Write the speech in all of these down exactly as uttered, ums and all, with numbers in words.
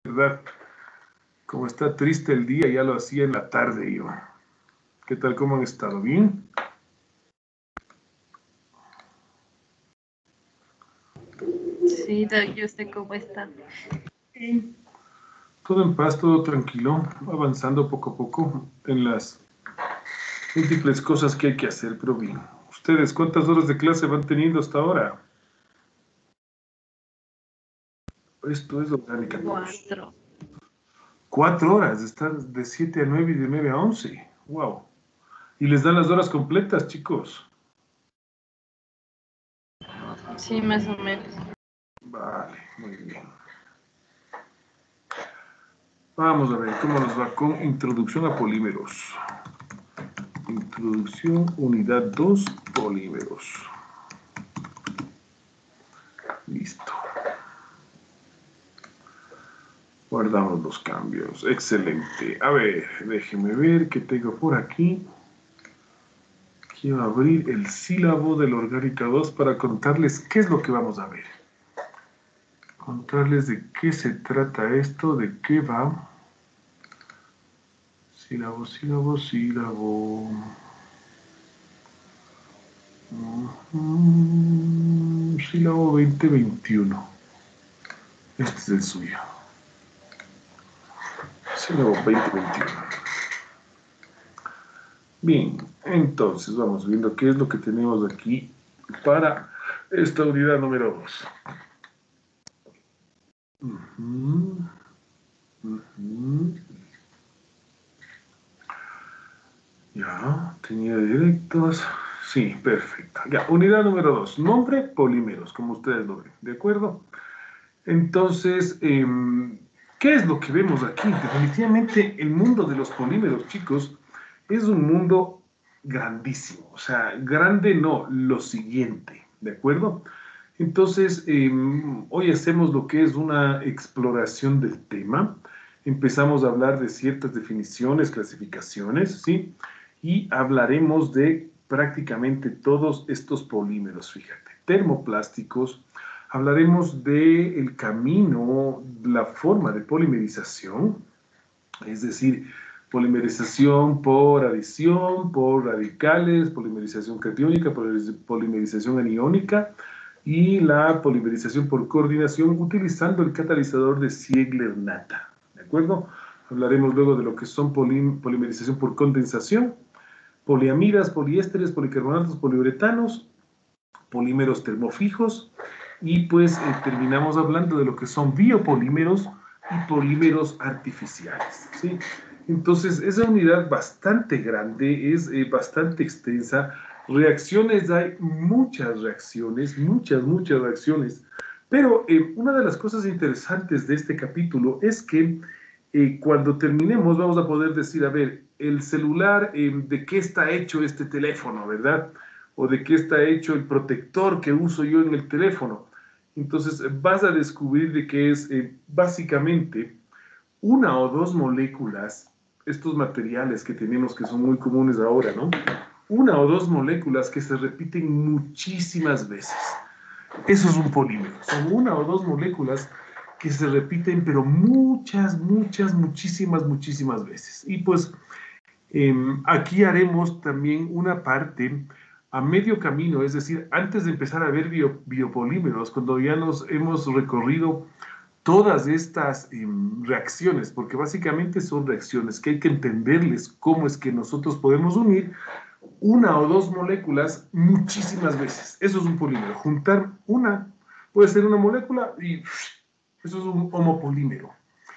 verdad, como está triste el día, ya lo hacía en la tarde yo. ¿Qué tal? ¿Cómo han estado? ¿Bien? Sí, Doc, yo sé cómo está. Bien. Todo en paz, todo tranquilo, avanzando poco a poco en las múltiples cosas que hay que hacer, pero bien. ¿Ustedes cuántas horas de clase van teniendo hasta ahora? Esto es orgánica dos. Cuatro. Cuatro horas, están de siete a nueve y de nueve a once. Wow. Y les dan las horas completas, chicos. Sí, más o menos. Vale, muy bien. Vamos a ver cómo nos va con introducción a polímeros. Introducción, unidad dos, polímeros. Listo. Guardamos los cambios. Excelente. A ver, déjenme ver qué tengo por aquí. Quiero abrir el sílabo de la orgánica dos para contarles qué es lo que vamos a ver. Contarles de qué se trata esto, de qué va. Sílabo, sílabo, sílabo. Uh-huh. Sílabo veinte veintiuno. Este es el suyo. Sílabo veinte veintiuno. Bien, entonces vamos viendo qué es lo que tenemos aquí para esta unidad número dos. Uh-huh. Uh-huh. Ya, tenía directos. Sí, perfecto. Ya, unidad número dos. Nombre, polímeros, como ustedes lo ven. ¿De acuerdo? Entonces, eh, ¿qué es lo que vemos aquí? Definitivamente el mundo de los polímeros, chicos, es un mundo grandísimo. O sea, grande no, lo siguiente. ¿De acuerdo? Entonces, eh, hoy hacemos lo que es una exploración del tema. Empezamos a hablar de ciertas definiciones, clasificaciones, ¿sí? Y hablaremos de prácticamente todos estos polímeros, fíjate, termoplásticos. Hablaremos del camino, la forma de polimerización, es decir, polimerización por adición, por radicales, polimerización catiónica, polimerización aniónica y la polimerización por coordinación utilizando el catalizador de Ziegler-Natta. ¿De acuerdo? Hablaremos luego de lo que son polim polimerización por condensación, poliamidas, poliésteres, policarbonatos, poliuretanos, polímeros termofijos y pues eh, terminamos hablando de lo que son biopolímeros y polímeros artificiales, ¿sí? Entonces, esa unidad bastante grande, es eh, bastante extensa. Reacciones, hay muchas reacciones, muchas, muchas reacciones. Pero eh, una de las cosas interesantes de este capítulo es que eh, cuando terminemos vamos a poder decir, a ver, el celular, eh, ¿de qué está hecho este teléfono, verdad? O de qué está hecho el protector que uso yo en el teléfono. Entonces vas a descubrir de que es eh, básicamente una o dos moléculas, estos materiales que tenemos que son muy comunes ahora, ¿no? Una o dos moléculas que se repiten muchísimas veces. Eso es un polímero. Son una o dos moléculas que se repiten, pero muchas, muchas, muchísimas, muchísimas veces. Y pues eh, aquí haremos también una parte a medio camino, es decir, antes de empezar a ver bio, biopolímeros, cuando ya nos hemos recorrido todas estas eh, reacciones, porque básicamente son reacciones que hay que entenderles cómo es que nosotros podemos unir una o dos moléculas muchísimas veces. Eso es un polímero. Juntar una, puede ser una molécula y eso es un homopolímero.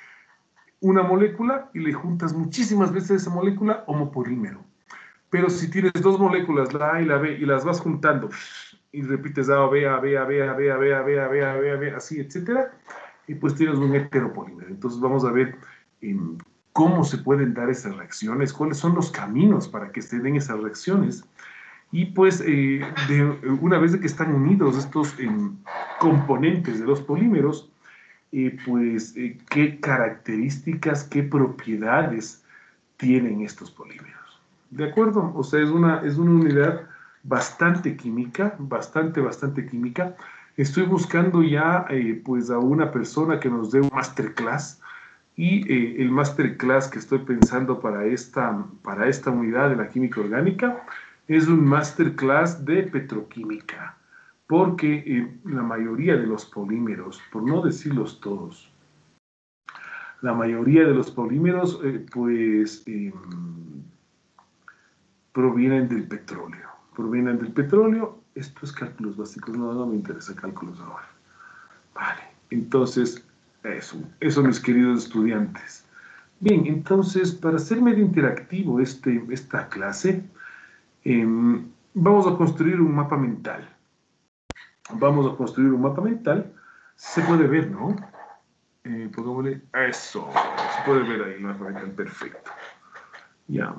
Una molécula y le juntas muchísimas veces esa molécula, homopolímero. Pero si tienes dos moléculas, la A y la B, y las vas juntando, y repites A, B, A, B, A, B, A, B, A, B, A, B, A, B, A, B, A, B, así, etcétera, y pues tienes un heteropolímero. Entonces vamos a ver eh, cómo se pueden dar esas reacciones, cuáles son los caminos para que se den esas reacciones. Y pues eh, de, una vez de que están unidos estos eh, componentes de los polímeros, eh, pues eh, qué características, qué propiedades tienen estos polímeros. ¿De acuerdo? O sea, es una, es una unidad bastante química, bastante, bastante química. Estoy buscando ya, eh, pues, a una persona que nos dé un masterclass Y eh, el masterclass que estoy pensando para esta, para esta unidad de la química orgánica es un masterclass de petroquímica, porque eh, la mayoría de los polímeros, por no decirlos todos, la mayoría de los polímeros, eh, pues, eh, provienen del petróleo. Provienen del petróleo. Esto es cálculos básicos, no, no me interesa cálculos ahora. Vale, entonces, eso, eso mis queridos estudiantes. Bien, entonces, para hacer medio interactivo este, esta clase, eh, vamos a construir un mapa mental. Vamos a construir un mapa mental. Se puede ver, ¿no? Eh, pongámosle eso. Se puede ver ahí el mapa mental, perfecto. Ya.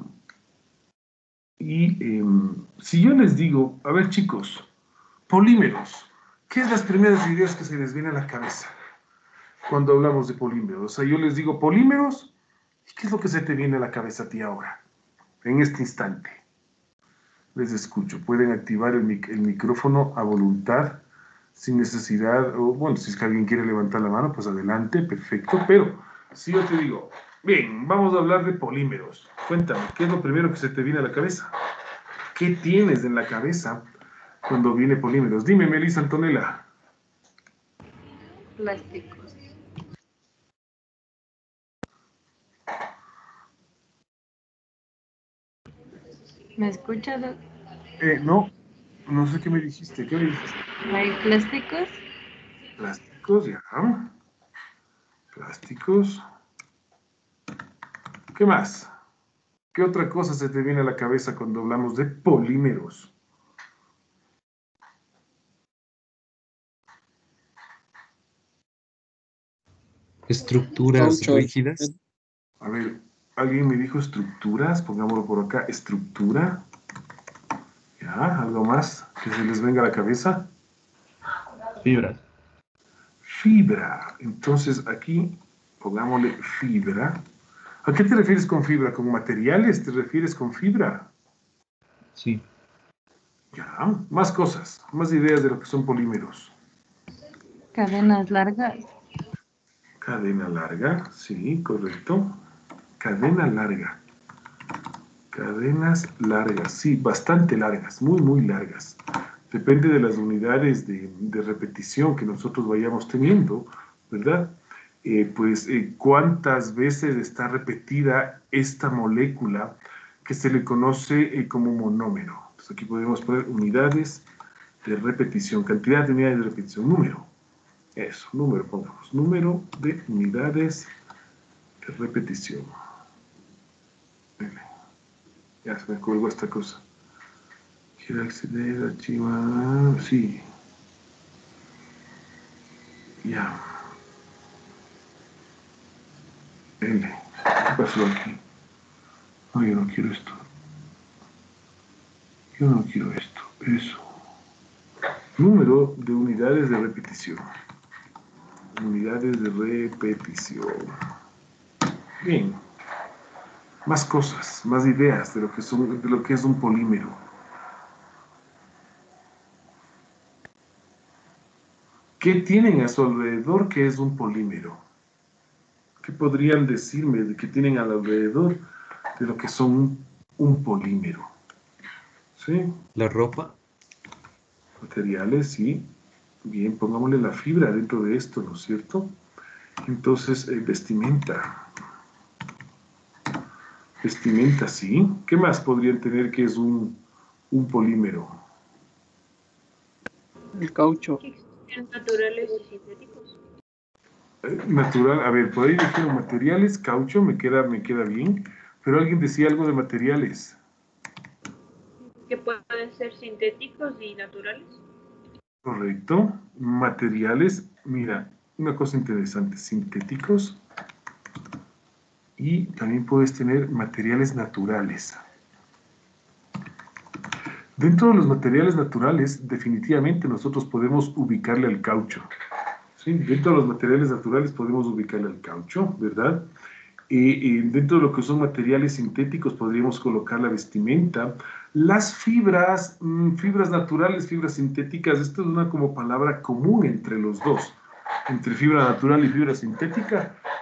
Y eh, si yo les digo, a ver chicos, polímeros, ¿qué es las primeras ideas que se les viene a la cabeza cuando hablamos de polímeros? O sea, yo les digo polímeros, ¿y qué es lo que se te viene a la cabeza a ti ahora, en este instante? Les escucho, pueden activar el, mic el micrófono a voluntad, sin necesidad, o bueno, si es que alguien quiere levantar la mano, pues adelante, perfecto, pero si yo te digo, bien, vamos a hablar de polímeros, cuéntame, ¿qué es lo primero que se te viene a la cabeza? ¿Qué tienes en la cabeza cuando viene polímeros? Dime, Melissa Antonella. Plásticos. ¿Me escuchas? Eh, no, no sé qué me dijiste. ¿Qué me dijiste? ¿Hay plásticos? Plásticos, ya. Plásticos. ¿Qué más? ¿Qué otra cosa se te viene a la cabeza cuando hablamos de polímeros? Estructuras Caucho. rígidas. A ver, alguien me dijo estructuras, pongámoslo por acá, estructura. Ya, ¿algo más que se les venga a la cabeza? Fibras. Fibra. Entonces aquí, pongámosle fibra. ¿A qué te refieres con fibra? ¿Con materiales te refieres con fibra? Sí. Ya, más cosas, más ideas de lo que son polímeros. Cadenas largas. Cadena larga, sí, correcto. Cadena larga. Cadenas largas, sí, bastante largas, muy, muy largas. Depende de las unidades de, de repetición que nosotros vayamos teniendo, ¿verdad? Eh, pues eh, cuántas veces está repetida esta molécula que se le conoce eh, como monómero. Entonces aquí podemos poner unidades de repetición, cantidad de unidades de repetición, número. Eso, número, pongamos, número de unidades de repetición. Ya se me colgó esta cosa. Quiero acceder, archivar, sí. Ya. L. ¿Qué pasó aquí? No, yo no quiero esto. Yo no quiero esto. Eso. Número de unidades de repetición. Unidades de repetición. Bien. Más cosas, más ideas de lo que, son, de lo que es un polímero. ¿Qué tienen a su alrededor que es un polímero? ¿Qué podrían decirme de que tienen alrededor de lo que son un, un polímero? ¿Sí? La ropa. Materiales, sí. Bien, pongámosle la fibra dentro de esto, ¿no es cierto? Entonces, eh, vestimenta. Vestimenta, sí. ¿Qué más podrían tener que es un, un polímero? El caucho. Naturales y sintéticos. Eh, natural, a ver, por ahí dijeron materiales, caucho, me queda, me queda bien, pero alguien decía algo de materiales. Que pueden ser sintéticos y naturales. Correcto. Materiales, mira, una cosa interesante, sintéticos y también puedes tener materiales naturales. Dentro de los materiales naturales, definitivamente nosotros podemos ubicarle al caucho. ¿Sí? Dentro de los materiales naturales podemos ubicarle al caucho, ¿verdad? Y, y dentro de lo que son materiales sintéticos podríamos colocar la vestimenta. Las fibras, mmm, fibras naturales, fibras sintéticas, esto es una como palabra común entre los dos, entre fibra natural y fibra sintética.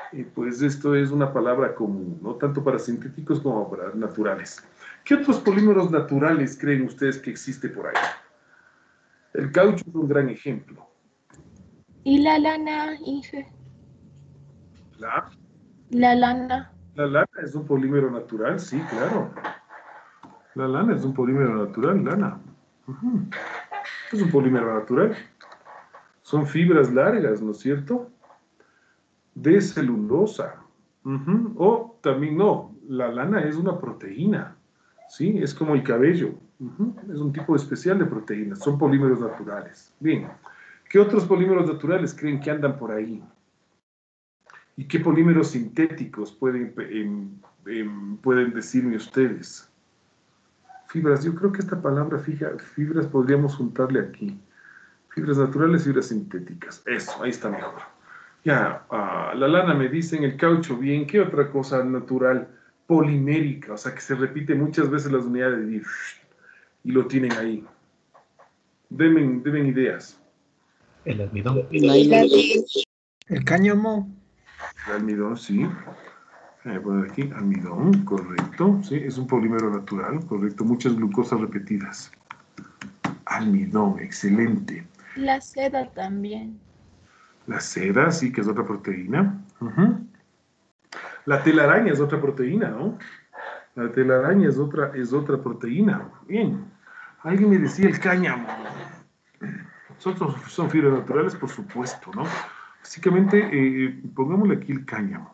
Y pues esto es una palabra común, no tanto para sintéticos como para naturales. ¿Qué otros polímeros naturales creen ustedes que existe por ahí? El caucho es un gran ejemplo. ¿Y la lana, Ife? La, La lana. la lana es un polímero natural, sí, claro. La lana es un polímero natural, lana. Ujú. Es un polímero natural. Son fibras largas, ¿no es cierto? De celulosa. Ujú. O también no, la lana es una proteína, ¿sí? Es como el cabello. Ujú. Es un tipo especial de proteínas. Son polímeros naturales. Bien. ¿Qué otros polímeros naturales creen que andan por ahí? ¿Y qué polímeros sintéticos pueden, em, em, pueden decirme ustedes? Fibras, yo creo que esta palabra fija, fibras podríamos juntarle aquí. Fibras naturales, fibras sintéticas. Eso, ahí está mejor. Ya, ah, la lana me dicen, el caucho, bien. ¿Qué otra cosa natural? Polimérica, o sea, que se repite muchas veces las unidades y, y lo tienen ahí. Deben, deben ideas. El almidón. Nylon. El cáñamo. El almidón, sí. Voy a poner aquí almidón, correcto. Sí, es un polímero natural, correcto. Muchas glucosas repetidas. Almidón, excelente. La seda también. La seda, sí, que es otra proteína. Ujú. La telaraña es otra proteína, ¿no? La telaraña es otra, es otra proteína. Bien. Alguien me decía el cáñamo. Son, son fibras naturales, por supuesto, ¿no? Básicamente, eh, pongámosle aquí el cáñamo.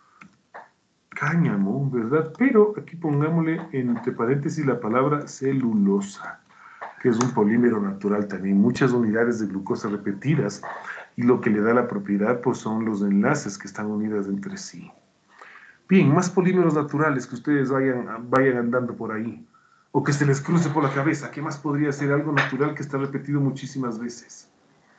Cáñamo, ¿verdad? Pero aquí pongámosle entre paréntesis la palabra celulosa, que es un polímero natural también, muchas unidades de glucosa repetidas, y lo que le da la propiedad pues son los enlaces que están unidas entre sí. Bien, más polímeros naturales que ustedes vayan, vayan andando por ahí, o que se les cruce por la cabeza. ¿Qué más podría ser algo natural que está repetido muchísimas veces?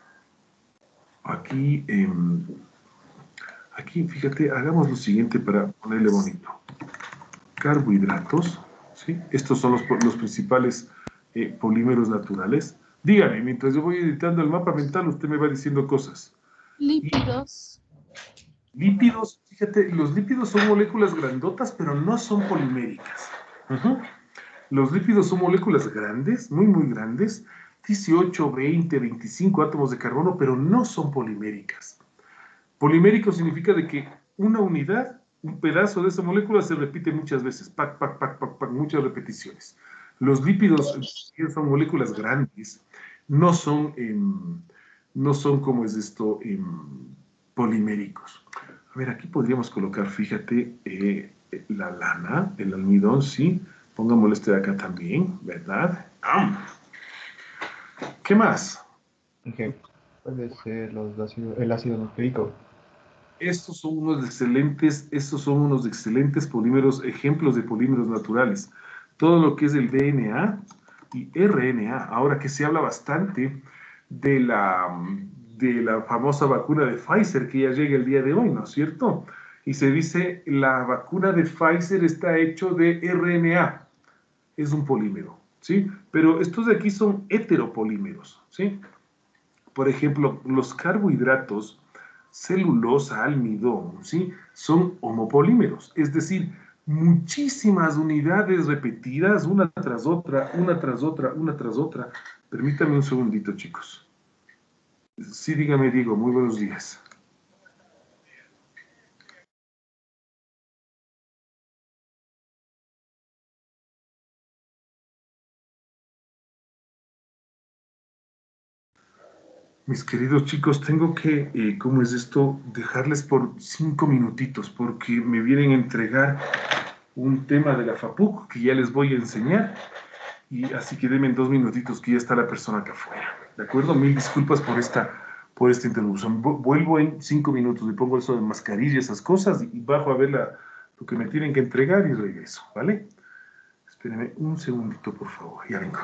Aquí, eh, aquí, fíjate, hagamos lo siguiente para ponerle bonito. Carbohidratos, ¿sí? Estos son los, los principales eh, polímeros naturales. Dígame, mientras yo voy editando el mapa mental, usted me va diciendo cosas. Lípidos. Lípidos, fíjate, los lípidos son moléculas grandotas, pero no son poliméricas. Uh-huh. Los lípidos son moléculas grandes, muy, muy grandes, dieciocho, veinte, veinticinco átomos de carbono, pero no son poliméricas. Polimérico significa de que una unidad, un pedazo de esa molécula se repite muchas veces, pac, pac, pac, pac, pac, muchas repeticiones. Los lípidos son moléculas grandes, no son, eh, no son como es esto, eh, poliméricos. A ver, aquí podríamos colocar, fíjate, eh, la lana, el almidón, sí. Pongámosle este de acá también, ¿verdad? ¡Ah! ¿Qué más? Ejemplo, puede ser los ácido- el ácido nucleico. Estos son unos excelentes, estos son unos excelentes polímeros, ejemplos de polímeros naturales. Todo lo que es el D N A y R N A. Ahora que se habla bastante de la, de la famosa vacuna de Pfizer que ya llega el día de hoy, ¿no es cierto? Y se dice, la vacuna de Pfizer está hecho de R N A. Es un polímero, ¿sí? Pero estos de aquí son heteropolímeros, ¿sí? Por ejemplo, los carbohidratos, celulosa, almidón, ¿sí? Son homopolímeros, es decir, muchísimas unidades repetidas, una tras otra, una tras otra, una tras otra. Permítame un segundito, chicos. Sí, dígame, Diego, muy buenos días. Mis queridos chicos, tengo que, eh, ¿cómo es esto? Dejarles por cinco minutitos porque me vienen a entregar un tema de la FAPUC que ya les voy a enseñar. Y así que denme dos minutitos que ya está la persona acá afuera. ¿De acuerdo? Mil disculpas por esta, por esta interrupción. Vuelvo en cinco minutos, le pongo eso de mascarilla, esas cosas, y bajo a ver la, lo que me tienen que entregar y regreso, ¿vale? Espérenme un segundito, por favor. Ya vengo.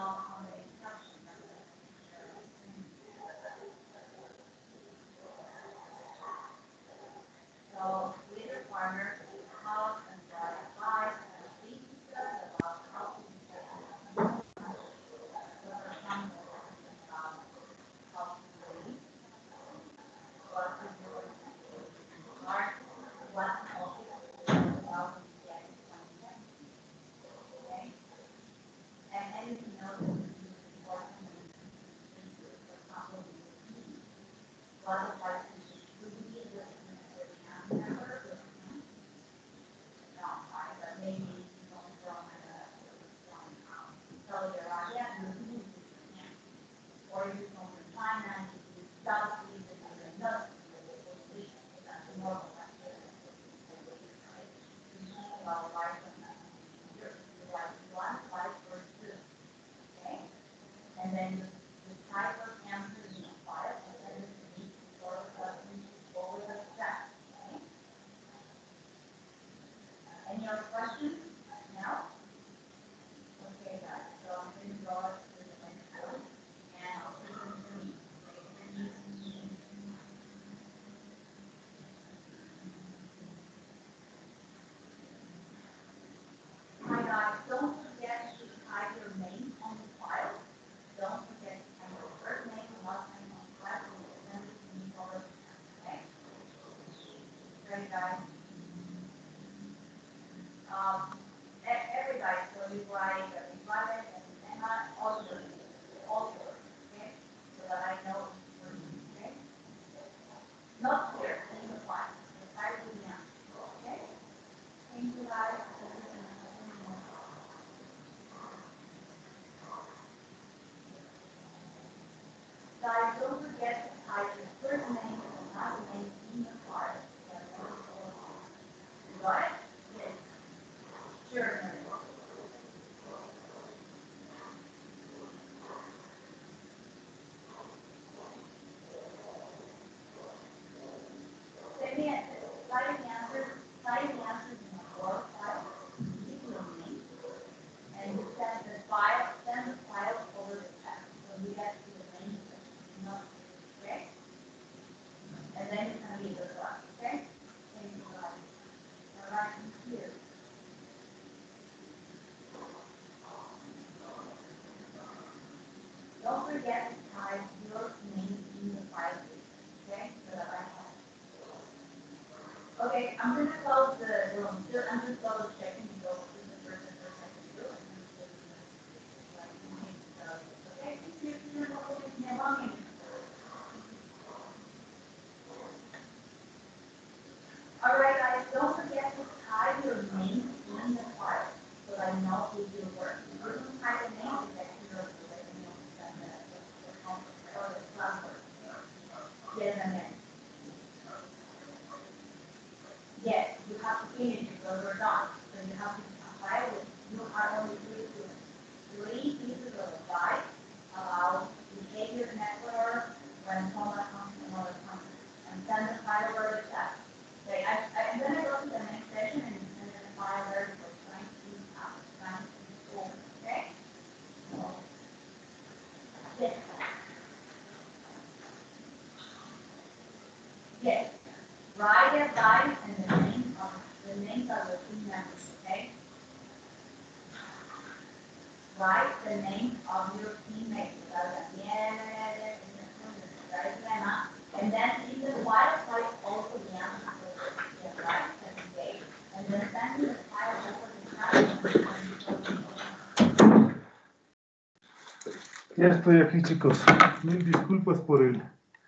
Ya estoy aquí, chicos. Mil disculpas por el,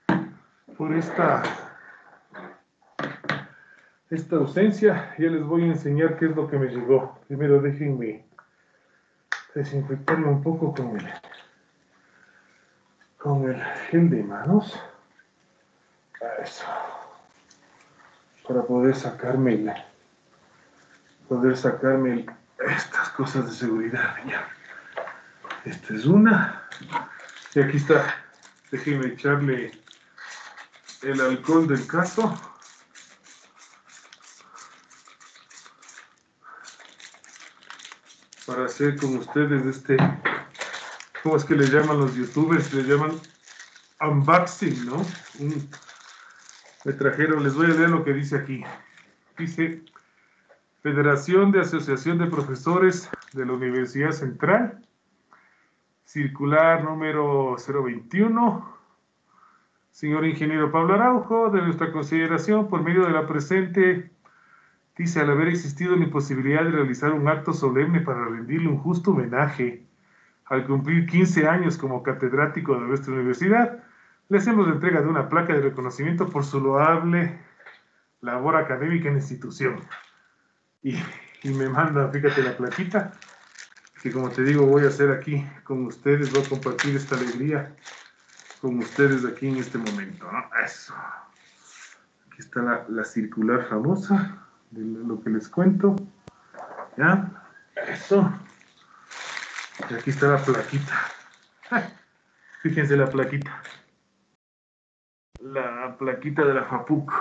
por esta, esta ausencia. Ya les voy a enseñar qué es lo que me llegó. Primero déjenme desinfectarme un poco con el, con el gel de manos. Eso. Para poder sacarme el, poder sacarme el, estas cosas de seguridad. Ya. Esta es una. Y aquí está. Déjenme echarle el alcohol del caso. Para hacer con ustedes este ¿cómo es que le llaman los youtubers? Le llaman unboxing, ¿no? Un, me trajeron, les voy a leer lo que dice aquí. Dice, Federación de Asociación de Profesores de la Universidad Central, circular número cero veintiuno, señor ingeniero Pablo Araujo, de nuestra consideración, por medio de la presente, dice, al haber existido la imposibilidad de realizar un acto solemne para rendirle un justo homenaje al cumplir quince años como catedrático de nuestra universidad, le hacemos la entrega de una placa de reconocimiento por su loable labor académica en la institución. Y, y me manda, fíjate, la plaquita, que como te digo, voy a hacer aquí con ustedes, voy a compartir esta alegría con ustedes aquí en este momento, ¿no? Eso. Aquí está la, la circular famosa de lo que les cuento. ¿Ya? Eso. Y aquí está la plaquita. Fíjense la plaquita. La plaquita de la FAPUC.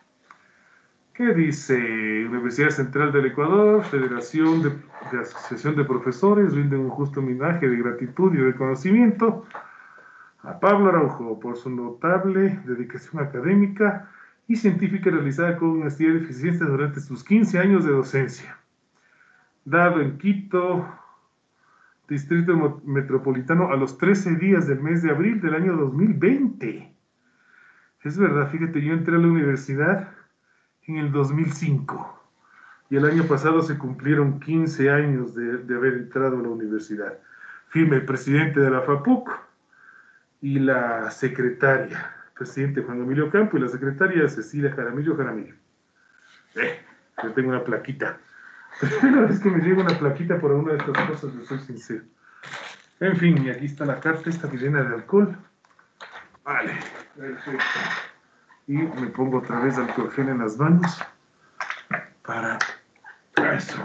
¿Qué dice? Universidad Central del Ecuador, Federación de, de Asociación de Profesores, rinden un justo homenaje de gratitud y reconocimiento a Pablo Araujo por su notable dedicación académica y científica realizada con honestidad y eficiencia durante sus quince años de docencia. Dado en Quito, Distrito Metropolitano, a los trece días del mes de abril del año dos mil veinte. Es verdad, fíjate, yo entré a la universidad en el dos mil cinco y el año pasado se cumplieron quince años de, de haber entrado a la universidad. Firme el presidente de la FAPUC y la secretaria, presidente Juan Emilio Campo, y la secretaria Cecilia Jaramillo Jaramillo. Eh, yo tengo una plaquita. Primera vez que me llega una plaquita por una de estas cosas, yo soy sincero. En fin, y aquí está la carta, esta que llena de alcohol. Vale, perfecto. Y me pongo otra vez alcohol gel en las manos para eso.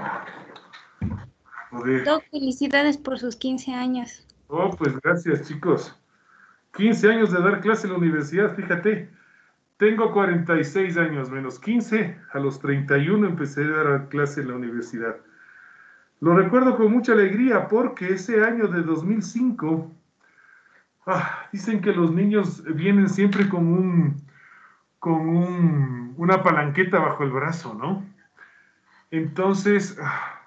Joder. Doc, felicidades por sus quince años. Oh, pues gracias, chicos. quince años de dar clase en la universidad, fíjate. Tengo cuarenta y seis años, menos quince. A los treinta y uno empecé a dar clase en la universidad. Lo recuerdo con mucha alegría porque ese año de dos mil cinco, ah, dicen que los niños vienen siempre con un, con un, una palanqueta bajo el brazo, ¿no? Entonces, ah,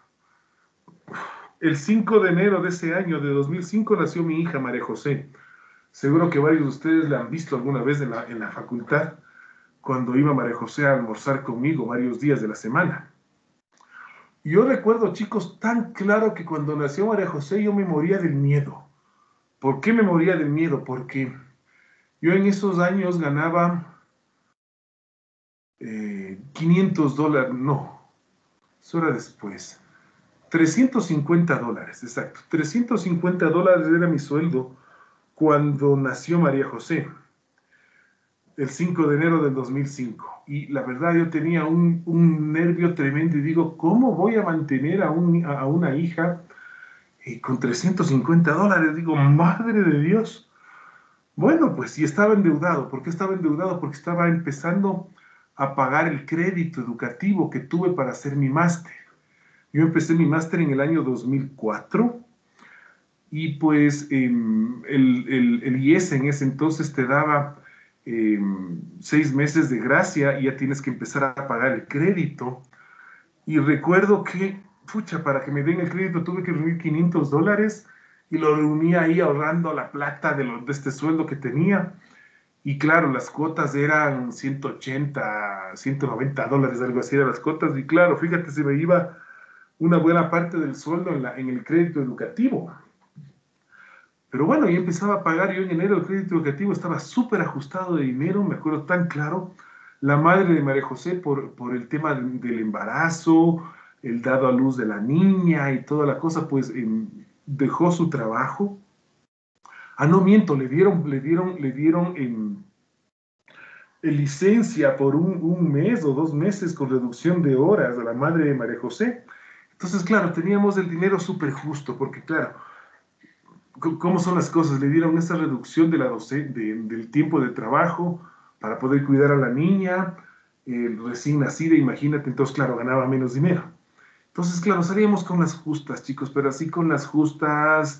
el cinco de enero de ese año, de dos mil cinco, nació mi hija María José. Seguro que varios de ustedes la han visto alguna vez en la, en la facultad, cuando iba María José a almorzar conmigo varios días de la semana. Yo recuerdo, chicos, tan claro que cuando nació María José yo me moría del miedo. ¿Por qué me moría del miedo? Porque yo en esos años ganaba eh, quinientos dólares, no, eso era después, trescientos cincuenta dólares, exacto, trescientos cincuenta dólares era mi sueldo cuando nació María José, el cinco de enero del dos mil cinco. Y la verdad yo tenía un, un nervio tremendo y digo, ¿cómo voy a mantener a, un, a una hija eh, con trescientos cincuenta dólares? Digo, madre de Dios. Bueno, pues sí estaba endeudado. ¿Por qué estaba endeudado? Porque estaba empezando a pagar el crédito educativo que tuve para hacer mi máster. Yo empecé mi máster en el año dos mil cuatro. Y pues eh, el, el, el I E S en ese entonces te daba eh, seis meses de gracia y ya tienes que empezar a pagar el crédito. Y recuerdo que, pucha, para que me den el crédito tuve que reunir quinientos dólares y lo reuní ahí ahorrando la plata de, lo, de este sueldo que tenía. Y claro, las cuotas eran ciento ochenta, ciento noventa dólares, algo así eran las cuotas. Y claro, fíjate, se me iba una buena parte del sueldo en, la, en el crédito educativo. Pero bueno, ya empezaba a pagar yo en enero el crédito educativo, estaba súper ajustado de dinero, me acuerdo tan claro. La madre de María José, por, por el tema del, del embarazo, el dado a luz de la niña y toda la cosa, pues eh, dejó su trabajo. Ah, no miento, le dieron, le dieron, le dieron en, en licencia por un, un mes o dos meses con reducción de horas a la madre de María José. Entonces, claro, teníamos el dinero súper justo, porque claro, ¿cómo son las cosas? Le dieron esa reducción de la doce, de, del tiempo de trabajo para poder cuidar a la niña, eh, recién nacida, imagínate, entonces, claro, ganaba menos dinero. Entonces, claro, salíamos con las justas, chicos, pero así con las justas,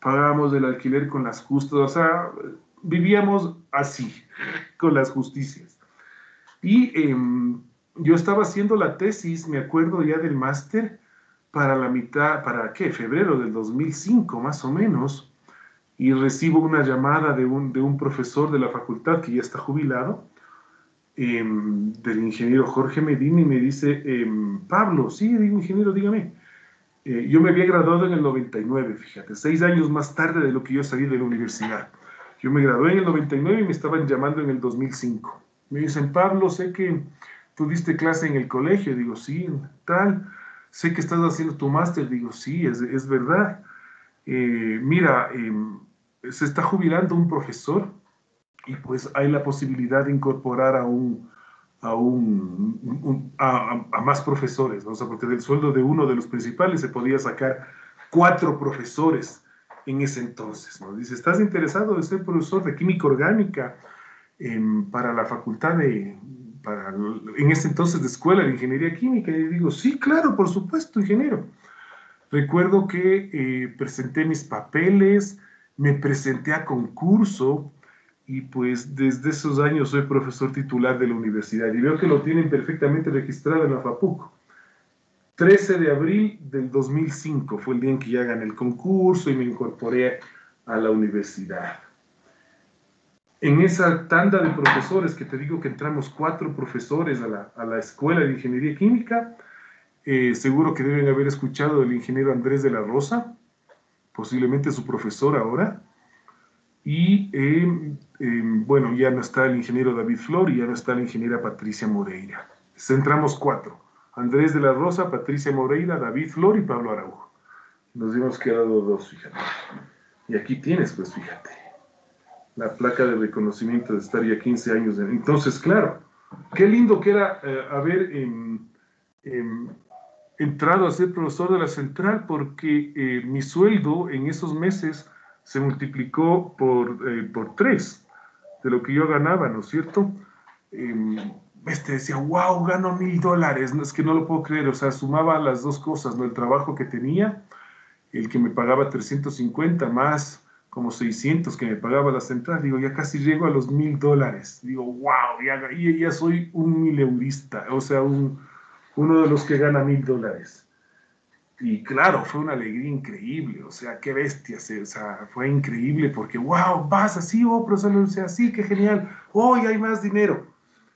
pagábamos el alquiler con las justas, o sea, vivíamos así, con las justicias. Y eh, yo estaba haciendo la tesis, me acuerdo ya del máster, para la mitad, ¿para qué? Febrero del dos mil cinco, más o menos, y recibo una llamada de un, de un profesor de la facultad que ya está jubilado, eh, del ingeniero Jorge Medina, y me dice, eh, Pablo, sí, digo, ingeniero, dígame. Eh, yo me había graduado en el noventa y nueve, fíjate, seis años más tarde de lo que yo salí de la universidad. Yo me gradué en el noventa y nueve y me estaban llamando en el dos mil cinco. Me dicen, Pablo, sé que tú diste clase en el colegio. Digo, sí, tal. Sé que estás haciendo tu máster. Digo, sí, es, es verdad. Eh, mira, eh, se está jubilando un profesor y pues hay la posibilidad de incorporar a un, a, un, un a, a, más profesores, ¿no? O sea, porque del sueldo de uno de los principales se podía sacar cuatro profesores en ese entonces, ¿no? Dice, ¿estás interesado de ser profesor de química orgánica eh, para la facultad de, para, en ese entonces de escuela de ingeniería química? Y digo, sí, claro, por supuesto, ingeniero. Recuerdo que eh, presenté mis papeles, me presenté a concurso, y pues desde esos años soy profesor titular de la universidad y veo que lo tienen perfectamente registrado en la FAPUC. trece de abril del dos mil cinco fue el día en que ya gané el concurso y me incorporé a la universidad. En esa tanda de profesores, que te digo que entramos cuatro profesores a la, a la Escuela de Ingeniería Química, eh, seguro que deben haber escuchado del ingeniero Andrés de la Rosa, posiblemente su profesor ahora. Y eh, eh, bueno, ya no está el ingeniero David Flor y ya no está la ingeniera Patricia Moreira. Entramos cuatro: Andrés de la Rosa, Patricia Moreira, David Flor y Pablo Araujo. Nos hemos quedado dos, fíjate. Y aquí tienes, pues fíjate, la placa de reconocimiento de estar ya quince años. De... Entonces, claro, qué lindo que era eh, haber eh, eh, entrado a ser profesor de la central, porque eh, mi sueldo en esos meses se multiplicó por, eh, por tres de lo que yo ganaba, ¿no es cierto? Eh, este decía, wow, gano mil dólares, no, es que no lo puedo creer, o sea, sumaba las dos cosas, ¿no? El trabajo que tenía, el que me pagaba trescientos cincuenta más como seiscientos que me pagaba la central, digo, ya casi llego a los mil dólares, digo, wow, ya, ya soy un mileurista, o sea, un, uno de los que gana mil dólares. Y claro, fue una alegría increíble, o sea, qué bestia, o sea, fue increíble porque, wow, vas así, oh, profesor, o sea, sí, qué genial, hoy oh, hay más dinero.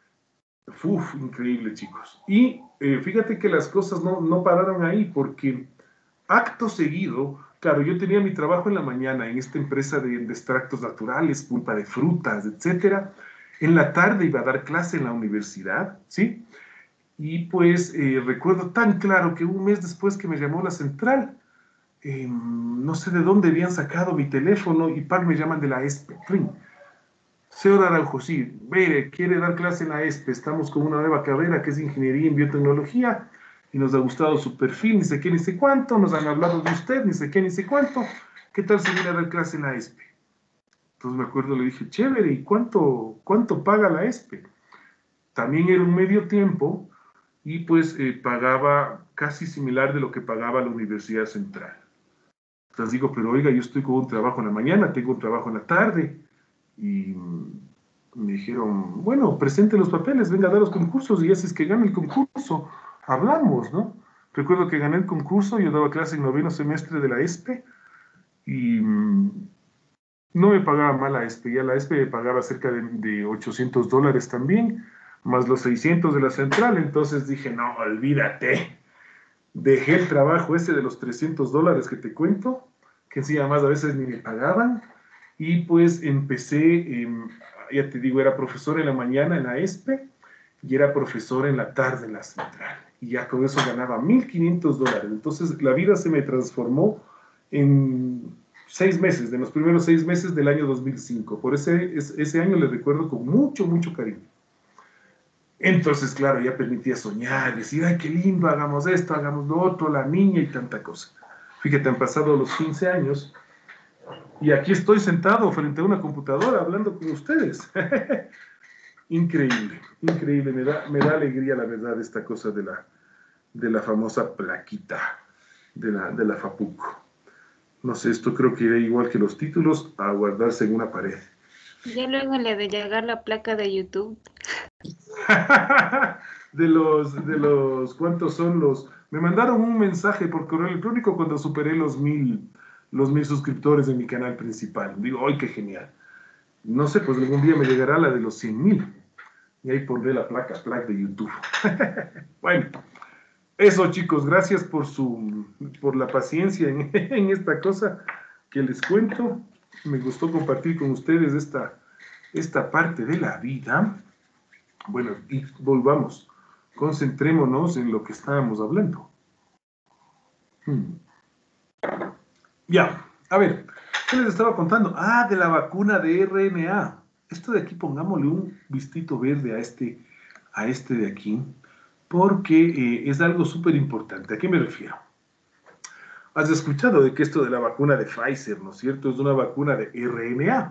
Uf, increíble, chicos. Y eh, fíjate que las cosas no, no pararon ahí, porque acto seguido, claro, yo tenía mi trabajo en la mañana en esta empresa de, de extractos naturales, pulpa de frutas, etcétera. En la tarde iba a dar clase en la universidad, ¿sí? Y pues eh, recuerdo tan claro que un mes después que me llamó la central, eh, no sé de dónde habían sacado mi teléfono y ¡pam! Me llaman de la E S P E. Señor Araujo, sí, mire, quiere dar clase en la E S P E, estamos con una nueva carrera que es Ingeniería en Biotecnología y nos ha gustado su perfil, ni sé qué, ni sé cuánto, nos han hablado de usted, ni sé qué, ni sé cuánto, ¿qué tal si viene a dar clase en la E S P E? Entonces me acuerdo, le dije, chévere, ¿y cuánto, cuánto paga la E S P E? También era un medio tiempo, y pues eh, pagaba casi similar de lo que pagaba la Universidad Central. Entonces digo, pero oiga, yo estoy con un trabajo en la mañana, tengo un trabajo en la tarde, y me dijeron, bueno, presente los papeles, venga a dar los concursos, y así es que gana el concurso, hablamos, ¿no? Recuerdo que gané el concurso, yo daba clase en noveno semestre de la E S P E, y no me pagaba mal la E S P E, ya la E S P E me pagaba cerca de, de ochocientos dólares también, más los seiscientos de la central. Entonces dije, no, olvídate, dejé el trabajo ese de los trescientos dólares que te cuento, que encima más a veces ni me pagaban, y pues empecé, eh, ya te digo, era profesor en la mañana en la E S P E, y era profesor en la tarde en la central, y ya con eso ganaba mil quinientos dólares, entonces la vida se me transformó en seis meses, de los primeros seis meses del año dos mil cinco, por ese, ese año le recuerdo con mucho, mucho cariño. Entonces, claro, ya permitía soñar, decir, ay, qué lindo, hagamos esto, hagamos lo otro, la niña y tanta cosa. Fíjate, han pasado los quince años y aquí estoy sentado frente a una computadora hablando con ustedes. Increíble, increíble, me da, me da alegría, la verdad, esta cosa de la, de la famosa plaquita de la, de la FAPUC. No sé, esto creo que irá igual que los títulos, a guardarse en una pared. Ya luego le de llegar la placa de YouTube. de los, de los, ¿cuántos son los? Me mandaron un mensaje por correo electrónico cuando superé los mil, los mil suscriptores en mi canal principal. Digo, ¡ay, qué genial! No sé, pues algún día me llegará la de los cien mil. Y ahí pondré la placa, placa de YouTube. Bueno, eso chicos, gracias por su, por la paciencia en, en esta cosa que les cuento. Me gustó compartir con ustedes esta, esta parte de la vida. Bueno, y volvamos, concentrémonos en lo que estábamos hablando. Hmm. Ya, a ver, ¿qué les estaba contando? Ah, de la vacuna de R N A. Esto de aquí, pongámosle un vistito verde a este, a este de aquí, porque eh, es algo súper importante. ¿A qué me refiero? Has escuchado de que esto de la vacuna de Pfizer, ¿no es cierto? Es una vacuna de R N A.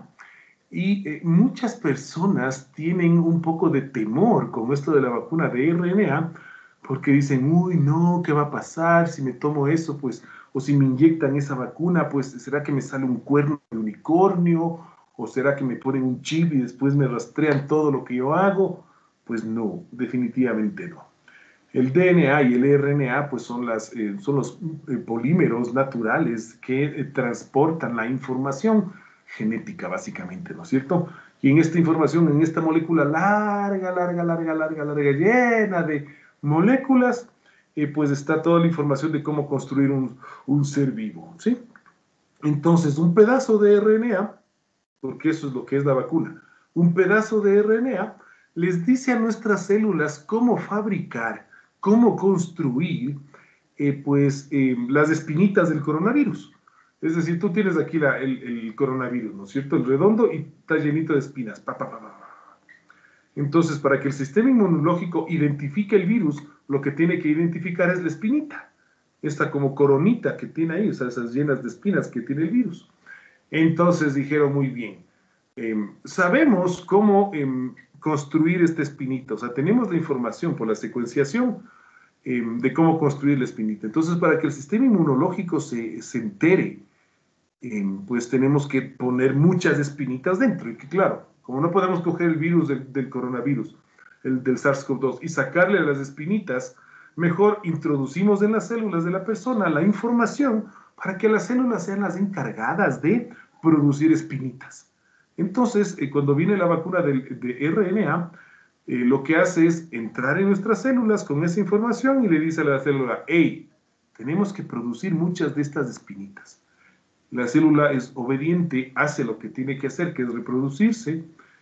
Y eh, muchas personas tienen un poco de temor con esto de la vacuna de R N A, porque dicen, uy, no, ¿qué va a pasar si me tomo eso? Pues, o si me inyectan esa vacuna, pues, ¿será que me sale un cuerno de unicornio? ¿O será que me ponen un chip y después me rastrean todo lo que yo hago? Pues no, definitivamente no. El D N A y el R N A pues son, las, eh, son los eh, polímeros naturales que eh, transportan la información genética básicamente, ¿no es cierto? Y en esta información, en esta molécula larga, larga, larga, larga, larga, llena de moléculas, eh, pues está toda la información de cómo construir un, un ser vivo, ¿sí? Entonces, un pedazo de R N A, porque eso es lo que es la vacuna, un pedazo de R N A les dice a nuestras células cómo fabricar, cómo construir, eh, pues, eh, las espinitas del coronavirus. Es decir, tú tienes aquí la, el, el coronavirus, ¿no es cierto? El redondo y está llenito de espinas. Pa, pa, pa, pa. Entonces, para que el sistema inmunológico identifique el virus, lo que tiene que identificar es la espinita. Esta como coronita que tiene ahí, o sea, esas llenas de espinas que tiene el virus. Entonces dijeron, muy bien, eh, sabemos cómo eh, construir esta espinita, o sea, tenemos la información por la secuenciación eh, de cómo construir la espinita. Entonces, para que el sistema inmunológico se, se entere, eh, pues tenemos que poner muchas espinitas dentro. Y que claro, como no podemos coger el virus del, del coronavirus, el del SARS CoV dos, y sacarle las espinitas, mejor introducimos en las células de la persona la información para que las células sean las encargadas de producir espinitas. Entonces, eh, cuando viene la vacuna de, de R N A, eh, lo que hace es entrar en nuestras células con esa información y le dice a la célula, hey, tenemos que producir muchas de estas espinitas. La célula es obediente, hace lo que tiene que hacer, que es reproducirse,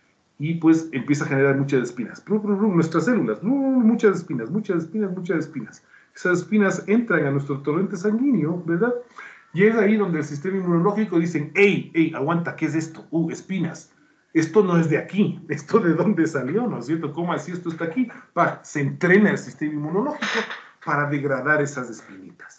y pues empieza a generar muchas espinas. Nuestras células, muchas espinas, muchas espinas, muchas espinas. Esas espinas entran a nuestro torrente sanguíneo, ¿verdad? Y es ahí donde el sistema inmunológico dice, hey, hey, aguanta, ¿qué es esto? Uh, espinas. Esto no es de aquí. ¿Esto de dónde salió? ¿No es cierto? ¿Cómo así esto está aquí? Pa, se entrena el sistema inmunológico para degradar esas espinitas.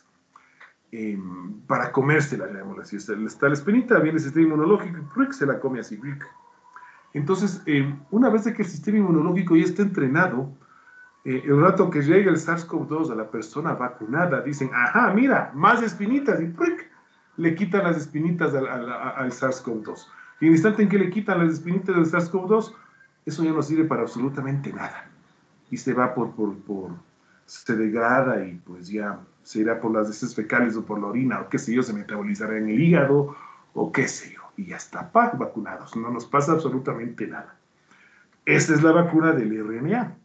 Eh, para comérsela, digamos así. Está la espinita, viene el sistema inmunológico y se la come así. Entonces, eh, una vez de que el sistema inmunológico ya está entrenado, eh, el rato que llega el SARS CoV dos a la persona vacunada, dicen, ajá, mira, más espinitas, y ¡pric! Le quitan las espinitas al, al, al SARS CoV dos. Y en el instante en que le quitan las espinitas del SARS CoV dos, eso ya no sirve para absolutamente nada. Y se va por, por, por, se degrada y pues ya se irá por las heces fecales o por la orina, o qué sé yo, se metabolizará en el hígado, o qué sé yo. Y ya está, pa, vacunados, no nos pasa absolutamente nada. Esta es la vacuna del R N A.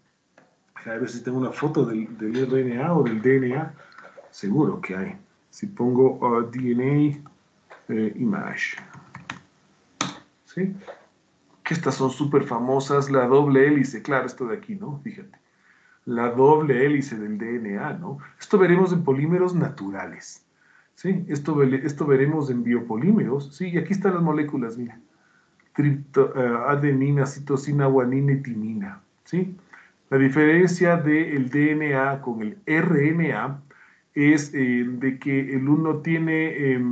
A ver si tengo una foto del, del R N A o del D N A. Seguro que hay. Si pongo uh, D N A eh, image. ¿Sí? Que estas son súper famosas. La doble hélice. Claro, esto de aquí, ¿no? Fíjate. La doble hélice del D N A, ¿no? Esto veremos en polímeros naturales. ¿Sí? Esto, esto veremos en biopolímeros. Sí, y aquí están las moléculas, mira. Tripto, uh, adenina, citosina, guanina y timina. ¿Sí? La diferencia del D N A con el R N A es eh, de que el uno tiene eh,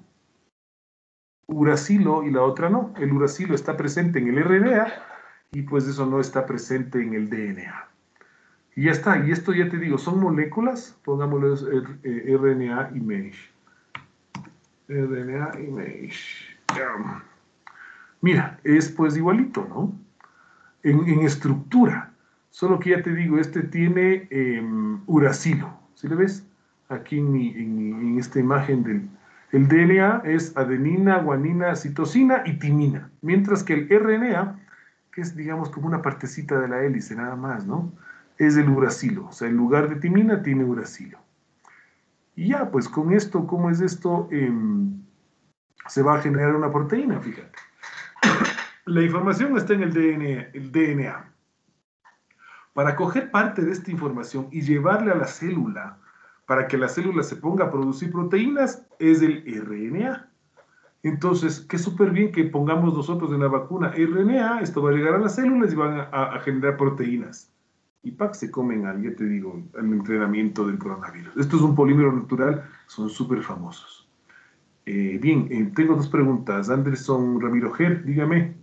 uracilo y la otra no. El uracilo está presente en el R N A y pues eso no está presente en el D N A. Y ya está. Y esto ya te digo, son moléculas, pongámoslo R N A image. R N A image. Ya. Mira, es pues igualito, ¿no? En, en estructura. Solo que ya te digo, este tiene eh, uracilo. ¿Sí le ves? Aquí en, mi, en, mi, en esta imagen del el D N A es adenina, guanina, citosina y timina. Mientras que el R N A, que es digamos como una partecita de la hélice nada más, ¿no? Es el uracilo. O sea, en lugar de timina tiene uracilo. Y ya, pues con esto, ¿cómo es esto? Eh, se va a generar una proteína, fíjate. La información está en el D N A, el D N A. Para coger parte de esta información y llevarle a la célula, para que la célula se ponga a producir proteínas, es el R N A. Entonces, qué súper bien que pongamos nosotros en la vacuna R N A, esto va a llegar a las células y van a, a generar proteínas. Y pac, se comen al, ya te digo, al entrenamiento del coronavirus. Esto es un polímero natural, son súper famosos. Eh, bien, eh, tengo dos preguntas. Anderson Ramiro Ger, dígame.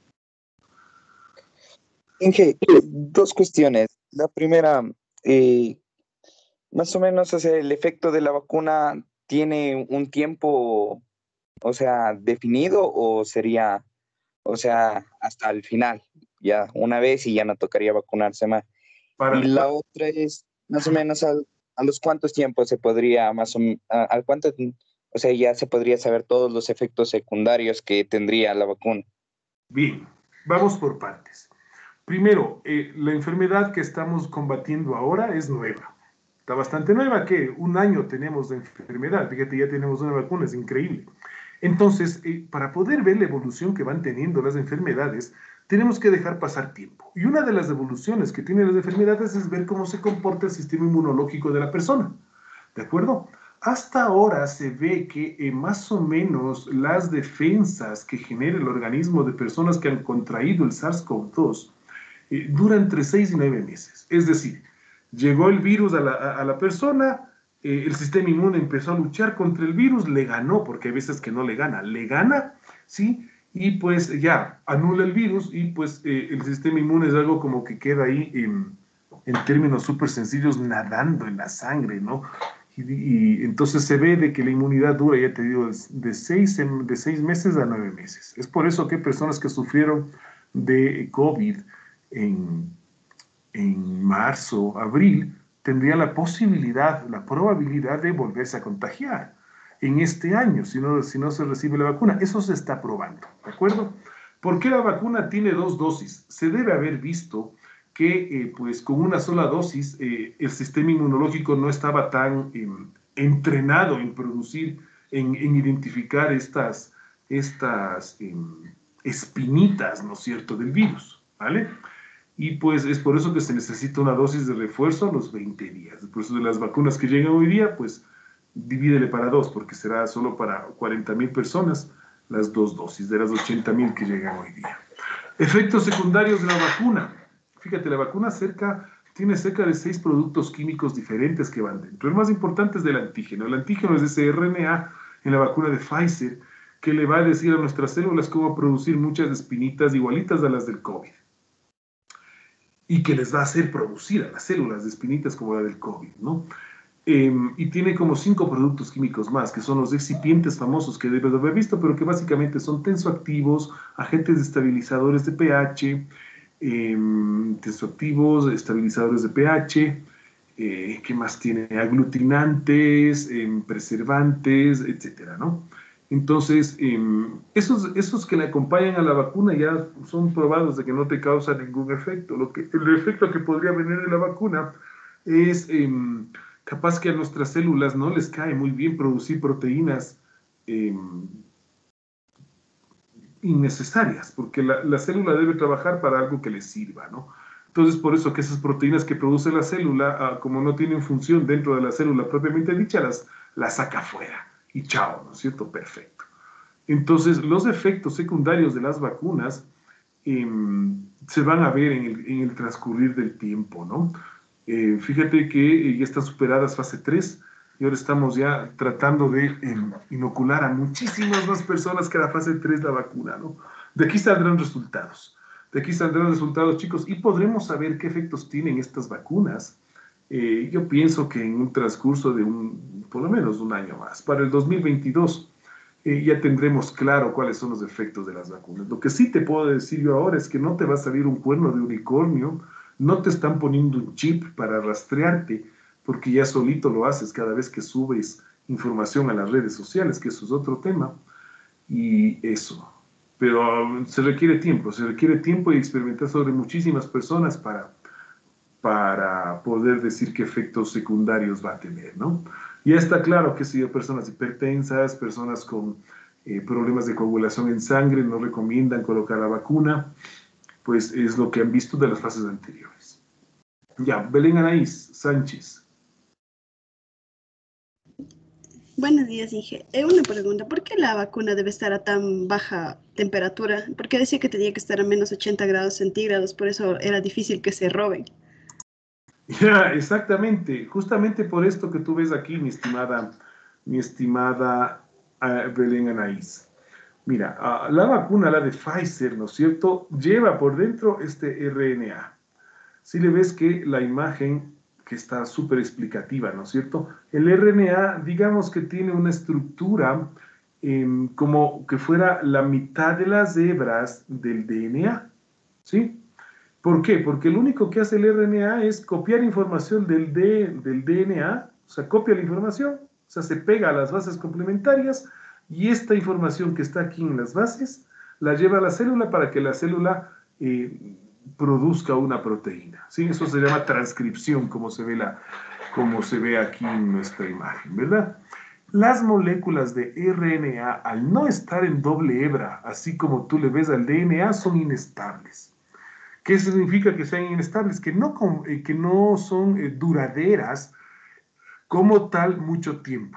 Inge, dos cuestiones. La primera, eh, más o menos, o sea, el efecto de la vacuna tiene un tiempo, o sea, definido o sería, o sea, hasta el final, ya una vez y ya no tocaría vacunarse más. Para, y la otra es, más o menos, al, a los cuántos tiempos se podría, más o menos, al cuánto, o sea, ya se podría saber todos los efectos secundarios que tendría la vacuna. Bien, vamos por partes. Primero, eh, la enfermedad que estamos combatiendo ahora es nueva. Está bastante nueva, que un año tenemos de enfermedad. Fíjate, ya tenemos una vacuna, es increíble. Entonces, eh, para poder ver la evolución que van teniendo las enfermedades, tenemos que dejar pasar tiempo. Y una de las evoluciones que tienen las enfermedades es ver cómo se comporta el sistema inmunológico de la persona. ¿De acuerdo? Hasta ahora se ve que eh, más o menos las defensas que genera el organismo de personas que han contraído el SARS CoV dos eh, dura entre seis y nueve meses. Es decir, llegó el virus a la, a, a la persona, eh, el sistema inmune empezó a luchar contra el virus, le ganó, porque hay veces que no le gana, le gana, ¿sí? Y pues ya, anula el virus y pues eh, el sistema inmune es algo como que queda ahí en, en términos súper sencillos nadando en la sangre, ¿no? Y, y entonces se ve de que la inmunidad dura, ya te digo, de seis, de seis meses a nueve meses. Es por eso que personas que sufrieron de COVID en, en marzo, abril, tendrían la posibilidad, la probabilidad de volverse a contagiar en este año, si no, si no se recibe la vacuna. Eso se está probando, ¿de acuerdo? ¿Por qué la vacuna tiene dos dosis? Se debe haber visto que eh, pues con una sola dosis eh, el sistema inmunológico no estaba tan eh, entrenado en producir, en, en identificar estas, estas eh, espinitas, ¿no es cierto?, del virus, ¿vale? Y pues es por eso que se necesita una dosis de refuerzo a los veinte días. Por eso de las vacunas que llegan hoy día, pues divídele para dos, porque será solo para cuarenta mil personas las dos dosis de las ochenta mil que llegan hoy día. Efectos secundarios de la vacuna. Fíjate, la vacuna cerca, tiene cerca de seis productos químicos diferentes que van dentro. El más importante es del antígeno. El antígeno es ese R N A en la vacuna de Pfizer que le va a decir a nuestras células cómo producir muchas espinitas igualitas a las del COVID. Y que les va a hacer producir a las células de espinitas como la del COVID, ¿no? Eh, y tiene como cinco productos químicos más, que son los excipientes famosos que debes haber visto, pero que básicamente son tensoactivos, agentes estabilizadores de pH, eh, tensoactivos, estabilizadores de pH, eh, ¿qué más tiene? Aglutinantes, eh, preservantes, etcétera, ¿no? Entonces, eh, esos, esos que le acompañan a la vacuna ya son probados de que no te causan ningún efecto. Lo que, el efecto que podría venir de la vacuna es eh, capaz que a nuestras células no les cae muy bien producir proteínas eh, innecesarias, porque la, la célula debe trabajar para algo que le sirva, ¿no? Entonces, por eso que esas proteínas que produce la célula, ah, como no tienen función dentro de la célula propiamente dicha, las, las saca afuera. Y chao, ¿no es cierto? Perfecto. Entonces, los efectos secundarios de las vacunas eh, se van a ver en el, en el transcurrir del tiempo, ¿no? Eh, fíjate que ya están superadas fase tres y ahora estamos ya tratando de eh, inocular a muchísimas más personas que la fase tres la vacuna, ¿no? De aquí saldrán resultados. De aquí saldrán resultados, chicos, y podremos saber qué efectos tienen estas vacunas. Eh, yo pienso que en un transcurso de un, por lo menos un año más, para el dos mil veintidós, eh, ya tendremos claro cuáles son los efectos de las vacunas. Lo que sí te puedo decir yo ahora es que no te va a salir un cuerno de unicornio, no te están poniendo un chip para rastrearte, porque ya solito lo haces cada vez que subes información a las redes sociales, que eso es otro tema, y eso. Pero um, se requiere tiempo, se requiere tiempo y experimentar sobre muchísimas personas para, para poder decir qué efectos secundarios va a tener, ¿no? Ya está claro que si hay personas hipertensas, personas con eh, problemas de coagulación en sangre, no recomiendan colocar la vacuna, pues es lo que han visto de las fases anteriores. Ya, Belén Anaís Sánchez. Buenos días, Inge. Eh, una pregunta, ¿por qué la vacuna debe estar a tan baja temperatura? Porque decía que tenía que estar a menos ochenta grados centígrados, por eso era difícil que se roben. Ya, exactamente. Justamente por esto que tú ves aquí, mi estimada, mi estimada uh, Belén Anaís. Mira, uh, la vacuna, la de Pfizer, ¿no es cierto?, lleva por dentro este R N A. Si le ves que la imagen que está súper explicativa, ¿no es cierto? El R N A, digamos que tiene una estructura eh, como que fuera la mitad de las hebras del D N A, ¿sí? ¿Por qué? Porque lo único que hace el R N A es copiar información del, D, del D N A, o sea, copia la información, o sea, se pega a las bases complementarias y esta información que está aquí en las bases la lleva a la célula para que la célula eh, produzca una proteína, ¿sí? Eso se llama transcripción, como se ve, la, como se ve aquí en nuestra imagen, ¿verdad? Las moléculas de R N A, al no estar en doble hebra, así como tú le ves al D N A, son inestables. ¿Qué significa que sean inestables? Que no, eh, que no son eh, duraderas como tal mucho tiempo.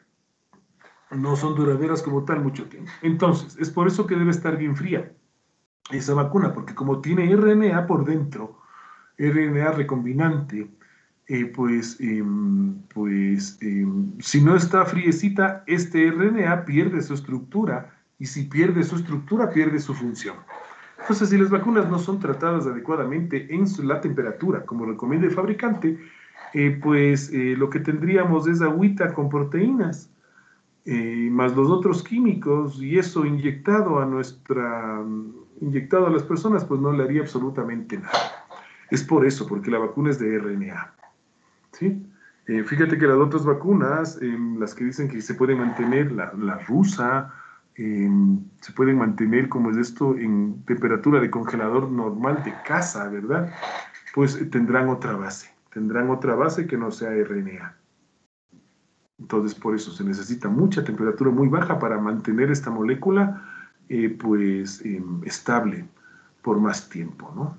No son duraderas como tal mucho tiempo. Entonces, es por eso que debe estar bien fría esa vacuna, porque como tiene R N A por dentro, R N A recombinante, eh, pues, eh, pues eh, si no está friecita, este R N A pierde su estructura, y si pierde su estructura, pierde su función. Entonces, si las vacunas no son tratadas adecuadamente en su, la temperatura, como recomienda el fabricante, eh, pues eh, lo que tendríamos es agüita con proteínas, eh, más los otros químicos, y eso inyectado a nuestra, inyectado a las personas, pues no le haría absolutamente nada. Es por eso, porque la vacuna es de R N A, ¿sí? Eh, fíjate que las otras vacunas, eh, las que dicen que se puede mantener, la, la rusa, eh, se pueden mantener, como es esto, en temperatura de congelador normal de casa, ¿verdad? Pues eh, tendrán otra base, tendrán otra base que no sea R N A. Entonces, por eso se necesita mucha temperatura muy baja para mantener esta molécula, eh, pues, eh, estable por más tiempo, ¿no?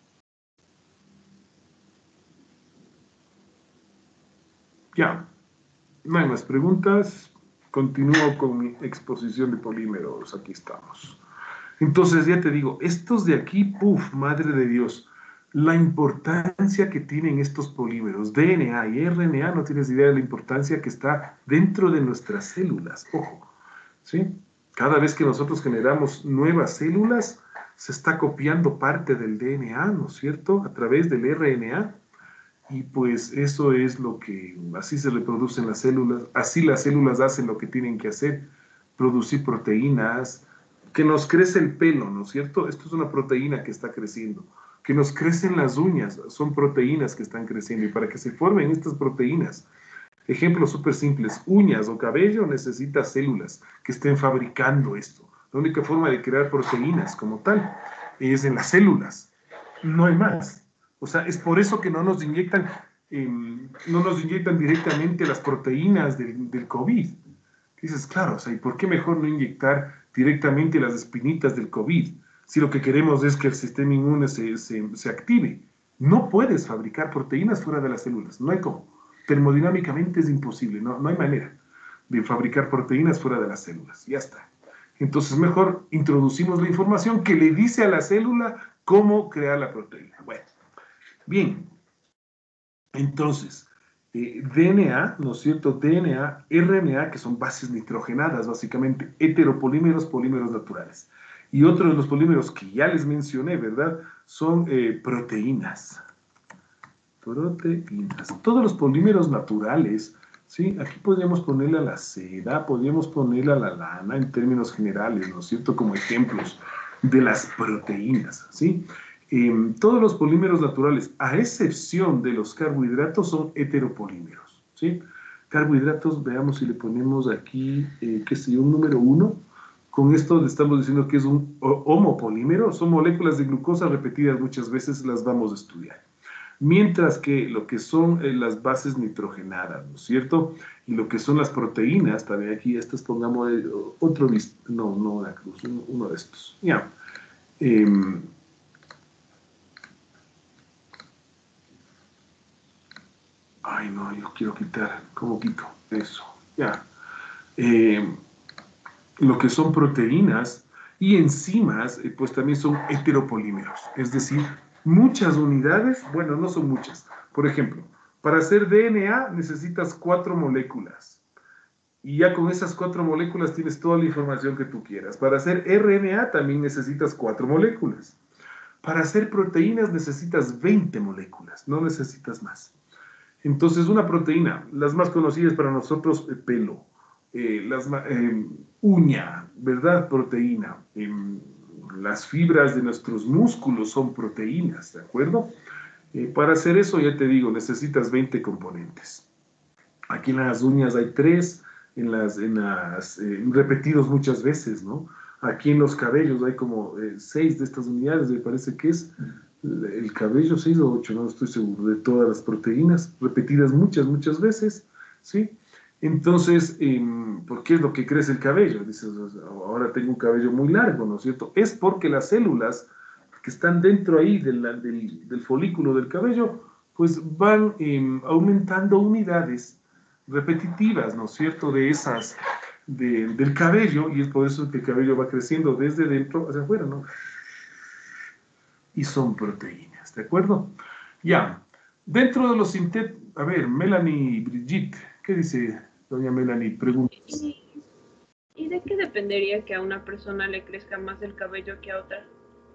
Ya, no hay más preguntas. Continúo con mi exposición de polímeros. Aquí estamos. Entonces, ya te digo, estos de aquí, puf, madre de Dios, la importancia que tienen estos polímeros, D N A y R N A, no tienes idea de la importancia que está dentro de nuestras células. Ojo, ¿sí? Cada vez que nosotros generamos nuevas células, se está copiando parte del D N A, ¿no es cierto?, a través del R N A. Y pues eso es lo que, así se reproducen las células, así las células hacen lo que tienen que hacer, producir proteínas, que nos crece el pelo, ¿no es cierto? Esto es una proteína que está creciendo. Que nos crecen las uñas, son proteínas que están creciendo. Y para que se formen estas proteínas, ejemplos súper simples, uñas o cabello necesita células que estén fabricando esto. La única forma de crear proteínas como tal es en las células, no hay más. O sea, es por eso que no nos inyectan, eh, no nos inyectan directamente las proteínas del, del COVID. Dices, claro, o sea, ¿y por qué mejor no inyectar directamente las espinitas del COVID? Si lo que queremos es que el sistema inmune se, se, se active. No puedes fabricar proteínas fuera de las células, no hay cómo. Termodinámicamente es imposible, no, no hay manera de fabricar proteínas fuera de las células, ya está. Entonces mejor introducimos la información que le dice a la célula cómo crear la proteína. Bueno, bien, entonces, eh, D N A, ¿no es cierto? D N A, R N A, que son bases nitrogenadas, básicamente, heteropolímeros, polímeros naturales. Y otro de los polímeros que ya les mencioné, ¿verdad? Son eh, proteínas. Proteínas. Todos los polímeros naturales ¿sí? Aquí podríamos ponerle a la seda, podríamos ponerle a la lana en términos generales, ¿no es cierto? Como ejemplos de las proteínas, ¿sí? Eh, todos los polímeros naturales, a excepción de los carbohidratos, son heteropolímeros, ¿sí? Carbohidratos, veamos si le ponemos aquí, eh, qué sé yo, un número uno. Con esto le estamos diciendo que es un homopolímero, son moléculas de glucosa repetidas muchas veces, las vamos a estudiar. Mientras que lo que son eh, las bases nitrogenadas, ¿no es cierto? Y lo que son las proteínas, también aquí estas pongamos eh, otro, no, no la cruz, uno de estos, ya. Eh, ay, no, yo quiero quitar, ¿cómo quito? Eso, ya. Eh, lo que son proteínas y enzimas, eh, pues también son heteropolímeros, es decir, muchas unidades, bueno, no son muchas. Por ejemplo, para hacer D N A necesitas cuatro moléculas. Y ya con esas cuatro moléculas tienes toda la información que tú quieras. Para hacer R N A también necesitas cuatro moléculas. Para hacer proteínas necesitas veinte moléculas, no necesitas más. Entonces, una proteína, las más conocidas para nosotros, eh, pelo, eh, las, eh, uña, ¿verdad? Proteína. Eh, las fibras de nuestros músculos son proteínas, ¿de acuerdo? Eh, para hacer eso, ya te digo, necesitas veinte componentes. Aquí en las uñas hay tres, en las, en las eh, repetidos muchas veces, ¿no? Aquí en los cabellos hay como eh, seis de estas unidades, me parece que es el cabello, seis o ocho, no estoy seguro, de todas las proteínas, repetidas muchas, muchas veces, ¿sí? Entonces, eh, ¿por qué es lo que crece el cabello? Dices, ahora tengo un cabello muy largo, ¿no es cierto? Es porque las células que están dentro ahí de la, del, del folículo del cabello, pues van eh, aumentando unidades repetitivas, ¿no es cierto?, de esas, de, del cabello, y es por eso que el cabello va creciendo desde dentro hacia afuera, ¿no? Y son proteínas, ¿de acuerdo? Ya, dentro de los sintéticos, a ver, Melanie Brigitte, ¿qué dice doña Melanie? Pregunta. ¿Y, ¿Y de qué dependería que a una persona le crezca más el cabello que a otra?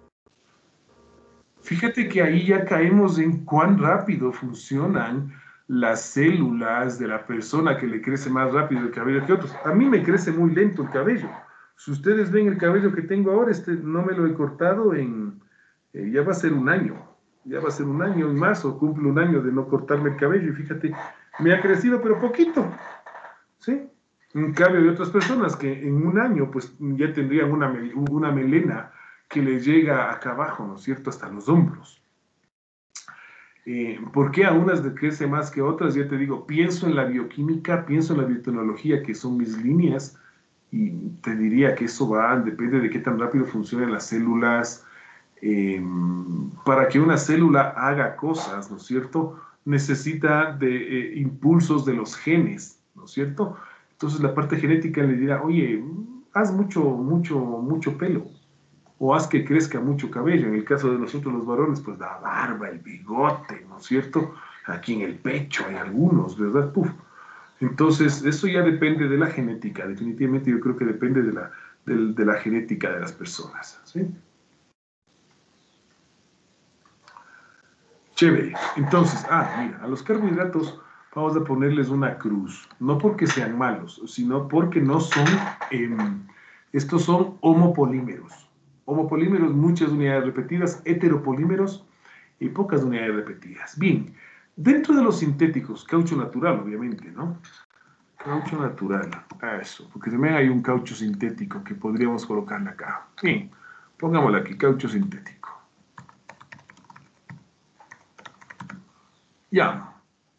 Fíjate que ahí ya caemos en cuán rápido funcionan las células de la persona que le crece más rápido el cabello que otros. A mí me crece muy lento el cabello. Si ustedes ven el cabello que tengo ahora, este no me lo he cortado en... Eh, ya va a ser un año. Ya va a ser un año, en marzo cumple un año de no cortarme el cabello. Y fíjate, me ha crecido, pero poquito. ¿Sí? En cambio de otras personas que en un año pues ya tendrían una, una melena que les llega acá abajo, ¿no es cierto?, hasta los hombros. Eh, ¿Por qué a unas crece más que a otras? Ya te digo, pienso en la bioquímica, pienso en la biotecnología, que son mis líneas, y te diría que eso va, depende de qué tan rápido funcionan las células. Eh, para que una célula haga cosas, ¿no es cierto?, necesita de eh, impulsos de los genes, ¿no es cierto? Entonces la parte genética le dirá, oye, haz mucho, mucho, mucho pelo, o haz que crezca mucho cabello. En el caso de nosotros los varones, pues la barba, el bigote, ¿no es cierto? Aquí en el pecho hay algunos, ¿verdad? Puf. Entonces, eso ya depende de la genética. Definitivamente yo creo que depende de la, de, de la genética de las personas, ¿sí? Chévere. Entonces, ah, mira, a los carbohidratos vamos a ponerles una cruz. No porque sean malos, sino porque no son, eh, estos son homopolímeros. Homopolímeros, muchas unidades repetidas, heteropolímeros y pocas unidades repetidas. Bien, dentro de los sintéticos, caucho natural, obviamente, ¿no? Caucho natural, ah, eso, porque también hay un caucho sintético que podríamos colocarle acá. Bien, pongámosle aquí, caucho sintético. Ya.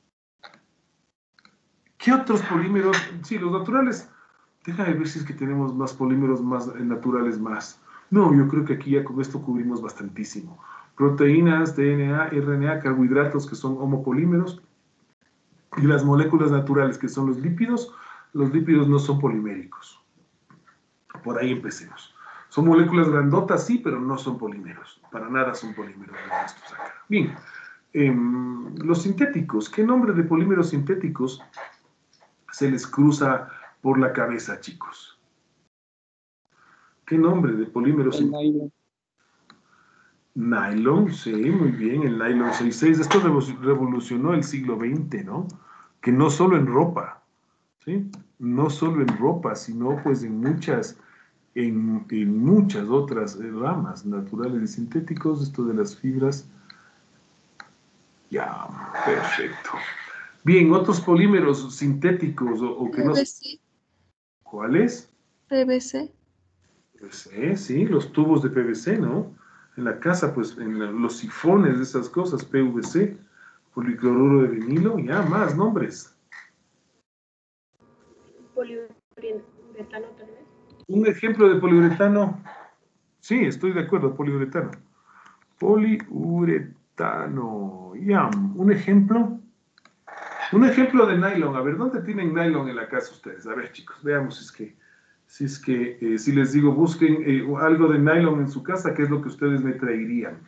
¿Qué otros polímeros? Sí, los naturales. Déjame ver si es que tenemos más polímeros más eh, naturales más. No, yo creo que aquí ya con esto cubrimos bastantísimo. Proteínas, D N A, R N A, carbohidratos que son homopolímeros y las moléculas naturales que son los lípidos. Los lípidos no son poliméricos. Por ahí empecemos. Son moléculas grandotas, sí, pero no son polímeros. Para nada son polímeros estos acá. Bien. Eh, los sintéticos. ¿Qué nombre de polímeros sintéticos se les cruza por la cabeza, chicos? ¿Qué nombre de polímeros sintéticos? Nylon, sí, muy bien, el nylon sesenta y seis. Esto revolucionó el siglo veinte, ¿no? Que no solo en ropa, ¿sí? No solo en ropa, sino pues en muchas, en, en muchas otras eh, ramas naturales y sintéticos, esto de las fibras. Ya, perfecto. Bien, otros polímeros sintéticos o, o que no... P V C. ¿Cuáles? P V C. P V C, sí, los tubos de P V C, ¿no? En la casa, pues, en la- los sifones de esas cosas, P V C, policloruro de vinilo, ya, más nombres. Poliuretano tal vez. Un ejemplo de poliuretano, sí, estoy de acuerdo, poliuretano. Poliuretano, ya, un ejemplo. Un ejemplo de nylon, a ver, ¿dónde tienen nylon en la casa ustedes? A ver, chicos, veamos si es que, si es que, eh, si les digo, busquen eh, algo de nylon en su casa, ¿qué es lo que ustedes me traerían?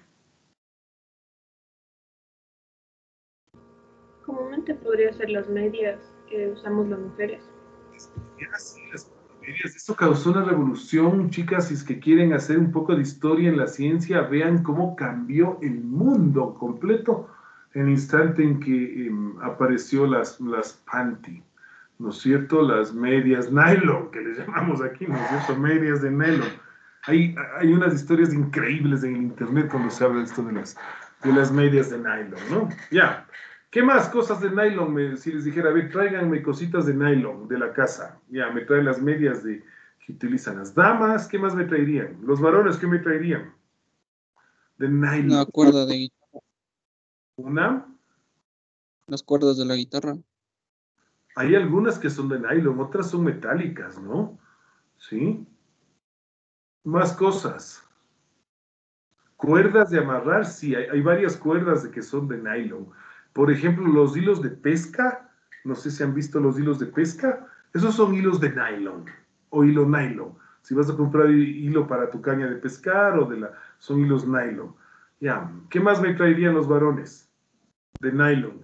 Comúnmente podría ser las medias que usamos las mujeres. Ya, sí, las medias. Esto causó una revolución, chicas, si es que quieren hacer un poco de historia en la ciencia, vean cómo cambió el mundo completo en el instante en que eh, apareció las, las panty, ¿no es cierto? Las medias nylon, que les llamamos aquí, ¿no es cierto? Medias de nylon. Hay, hay unas historias increíbles en el internet cuando se habla de esto de las, de las medias de nylon, ¿no? Ya. ¿Qué más cosas de nylon? Me, si les dijera, a ver, tráiganme cositas de nylon de la casa. Ya, me traen las medias de, que utilizan las damas. ¿Qué más me traerían? Los varones, ¿qué me traerían? De nylon. La cuerda de guitarra, Una. las cuerdas de la guitarra. Hay algunas que son de nylon, otras son metálicas, ¿no? ¿Sí? Más cosas. Cuerdas de amarrar, sí, hay, hay varias cuerdas de que son de nylon. Por ejemplo, los hilos de pesca, no sé si han visto los hilos de pesca, esos son hilos de nylon o hilo nylon. Si vas a comprar hilo para tu caña de pescar o de la, son hilos nylon. Ya, ¿qué más me traerían los varones? De nylon.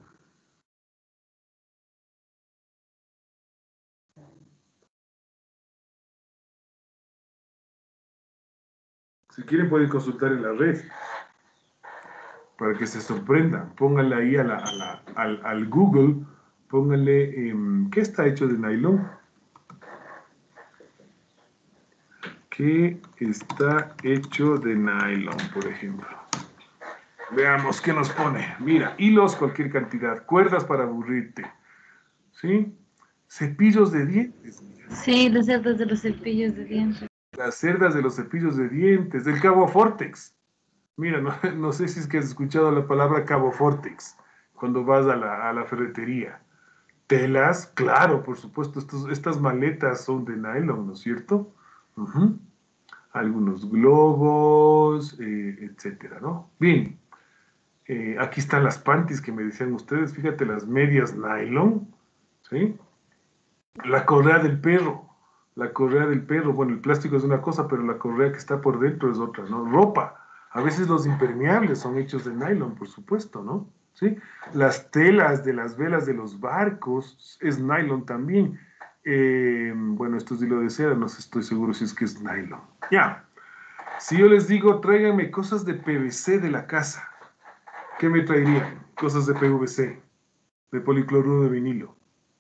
Si quieren pueden consultar en la red para que se sorprendan. Pónganle ahí a la, a la, al, al Google, pónganle, eh, ¿qué está hecho de nylon? ¿Qué está hecho de nylon, por ejemplo? Veamos qué nos pone. Mira, hilos, cualquier cantidad, cuerdas para aburrirte, ¿sí? Cepillos de dientes. Sí, los cerdos de los cepillos de dientes. Las cerdas de los cepillos de dientes, del cabo Vortex. Mira, no, no sé si es que has escuchado la palabra cabo Vortex cuando vas a la, a la ferretería. Telas, claro, por supuesto, estos, estas maletas son de nylon, ¿no es cierto? Uh-huh. Algunos globos, eh, etcétera, ¿no? Bien, eh, aquí están las panties que me decían ustedes, fíjate, las medias nylon, ¿sí? La correa del perro, la correa del perro, bueno, el plástico es una cosa, pero la correa que está por dentro es otra, ¿no? Ropa, a veces los impermeables son hechos de nylon, por supuesto, ¿no? ¿Sí? Las telas de las velas de los barcos es nylon también. Eh, bueno, esto es hilo de seda, no estoy seguro si es que es nylon. Ya. Si yo les digo, tráiganme cosas de P V C de la casa, ¿qué me traerían? Cosas de P V C, de policloruro de vinilo.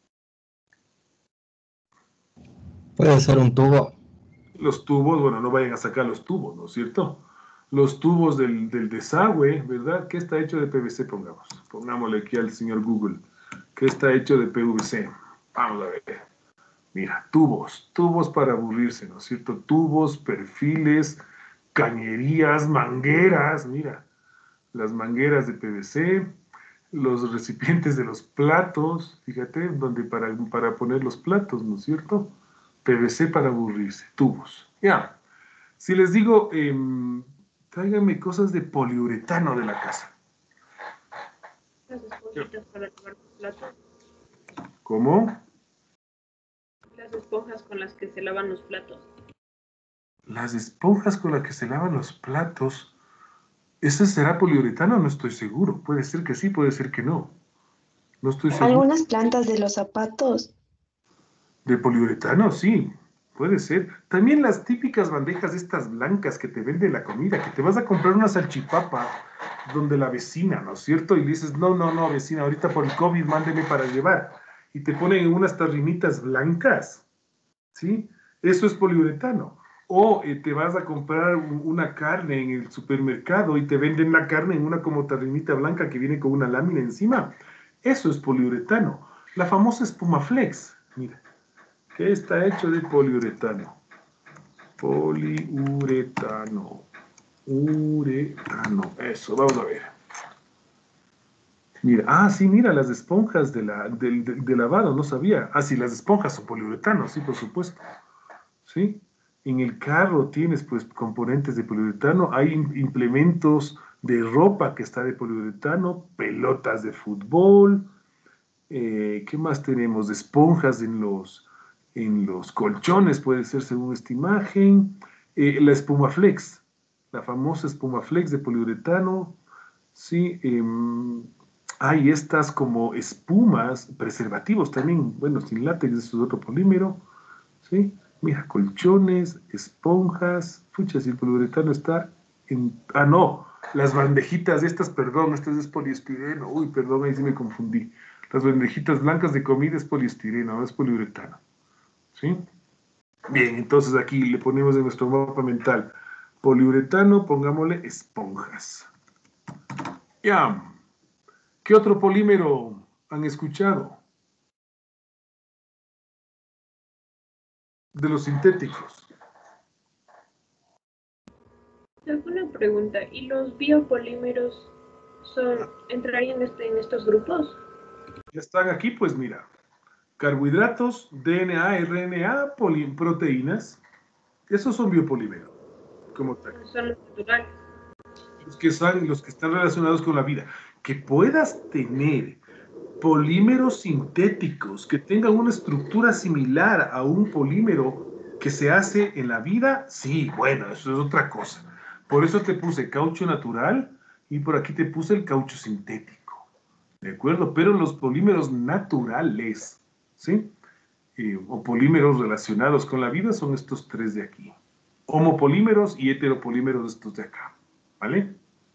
Puede ser un tubo. Los tubos, bueno, no vayan a sacar los tubos, ¿no es cierto? Los tubos del, del desagüe, ¿verdad? ¿Qué está hecho de P V C? Pongamos. Pongámosle aquí al señor Google. ¿Qué está hecho de P V C? Vamos a ver. Mira, tubos, tubos para aburrirse, ¿no es cierto? Tubos, perfiles, cañerías, mangueras, mira, las mangueras de P V C, los recipientes de los platos, fíjate, donde para, para poner los platos, ¿no es cierto? P V C para aburrirse, tubos. Ya, si les digo, eh, tráiganme cosas de poliuretano de la casa. Las esponjitas para lavar los platos. ¿Cómo? Las esponjas con las que se lavan los platos. Las esponjas con las que se lavan los platos, ¿ese será poliuretano? No estoy seguro. Puede ser que sí, puede ser que no. No estoy seguro. Algunas plantas de los zapatos. ¿De poliuretano? Sí, puede ser. También las típicas bandejas estas blancas que te vende la comida, que te vas a comprar una salchipapa donde la vecina, ¿no es cierto? Y le dices, no, no, no, vecina, ahorita por el COVID mándeme para llevar. y te ponen en unas tarrinitas blancas, ¿sí? Eso es poliuretano. O eh, te vas a comprar un- una carne en el supermercado y te venden la carne en una como tarrinita blanca que viene con una lámina encima. Eso es poliuretano. La famosa espuma flex, mira, que está hecho de poliuretano. Poliuretano. Uretano. Eso, vamos a ver. Mira, ah, sí, mira, las esponjas de, la, del- del- de lavado, no sabía. Ah, sí, las esponjas son poliuretano, sí, por supuesto. ¿Sí? En el carro tienes, pues, componentes de poliuretano. Hay im- implementos de ropa que está de poliuretano, pelotas de fútbol. Eh, ¿qué más tenemos? Esponjas en los, en los colchones, puede ser según esta imagen. Eh, la espuma flex, la famosa espuma flex de poliuretano. Sí, em, hay estas como espumas, preservativos también, bueno, sin látex, eso es otro polímero, ¿sí? Mira, colchones, esponjas, pucha, si el poliuretano está en... Ah, no, las bandejitas estas, perdón, estas es poliestireno, uy, perdón, ahí sí me confundí. Las bandejitas blancas de comida es poliestireno, no es poliuretano, ¿sí? Bien, entonces aquí le ponemos en nuestro mapa mental poliuretano, pongámosle esponjas. Ya. ¿Qué otro polímero han escuchado? De los sintéticos. Tengo una pregunta. ¿Y los biopolímeros son, entrarían este- en estos grupos? Ya están aquí, pues mira. Carbohidratos, D N A, R N A, poli- proteínas. Esos son biopolímeros, como tal. Son los naturales. Los que, son, los que están relacionados con la vida. Que puedas tener polímeros sintéticos que tengan una estructura similar a un polímero que se hace en la vida, sí, bueno, eso es otra cosa. Por eso te puse caucho natural y por aquí te puse el caucho sintético, ¿de acuerdo? Pero los polímeros naturales, ¿sí? Eh, o polímeros relacionados con la vida son estos tres de aquí. Homopolímeros y heteropolímeros estos de acá, ¿vale?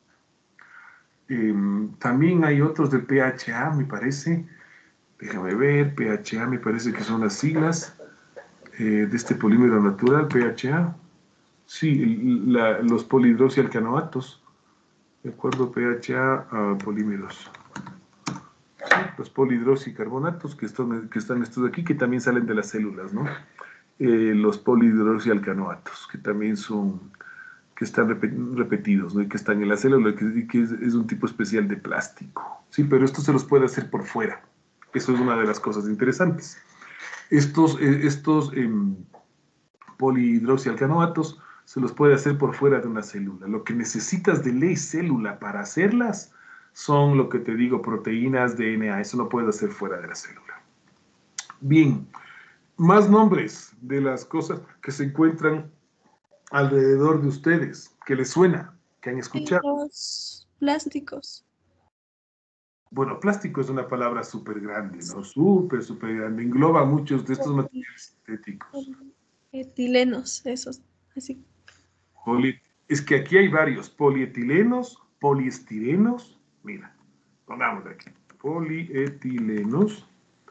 Eh, también hay otros de P H A, me parece. Déjame ver, P H A me parece que son las siglas eh, de este polímero natural, P H A. Sí, el- la- los polihidroxialcanoatos. De acuerdo, P H A a polímeros. Sí, los polihidroxicarbonatos que están, que están estos de aquí, que también salen de las células, ¿no? Eh, los polihidroxialcanoatos, que también son, que están repe- repetidos, ¿no? Y que están en la célula, y que, y que es, es un tipo especial de plástico. Sí, pero esto se los puede hacer por fuera. Eso es una de las cosas interesantes. Estos, eh, estos em, polihidroxialcanoatos se los puede hacer por fuera de una célula. Lo que necesitas de ley célula para hacerlas son lo que te digo, proteínas, D N A. Eso no puedes hacer fuera de la célula. Bien, más nombres de las cosas que se encuentran alrededor de ustedes, que les suena, que han escuchado. Los plásticos. Bueno, plástico es una palabra súper grande, ¿no? Súper, súper grande. Engloba muchos de estos materiales sintéticos. Etilenos, esos. Así. Poli- es que aquí hay varios. Polietilenos, poliestirenos. Mira, pongamos aquí. Polietilenos.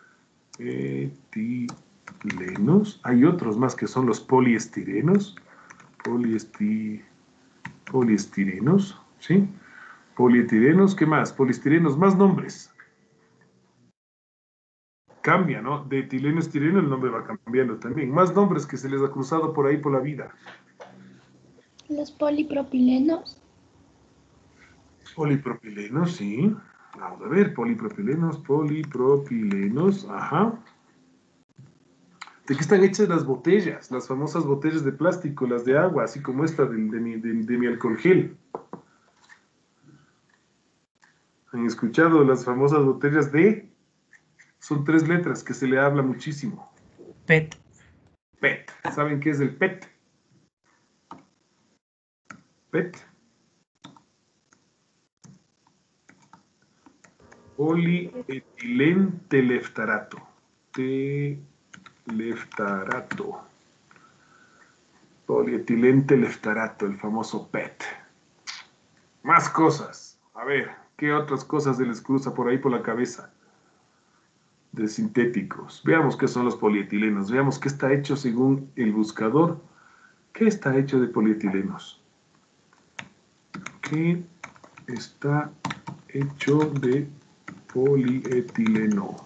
Etilenos. Hay otros más que son los poliestirenos. Poliesti, poliestirenos. ¿Sí? Polietilenos, ¿qué más? Poliestirenos, más nombres. Cambia, ¿no? De etileno a estireno el nombre va cambiando también. Más nombres que se les ha cruzado por ahí por la vida. Los polipropilenos. Polipropilenos, sí. Vamos a ver, polipropilenos, polipropilenos, ajá. ¿De qué están hechas las botellas? Las famosas botellas de plástico, las de agua, así como esta de, de mi, de, de mi alcohol gel. ¿Han escuchado las famosas botellas de...? Son tres letras que se le habla muchísimo. P E T. P E T. ¿Saben qué es el P E T? P E T. Polietilenteleftarato. Teleftarato. Polietilenteleftarato, el famoso P E T. Más cosas. A ver, ¿qué otras cosas se les cruza por ahí por la cabeza? de sintéticos. Veamos qué son los polietilenos. Veamos qué está hecho según el buscador. ¿Qué está hecho de polietilenos? ¿Qué está hecho de polietileno?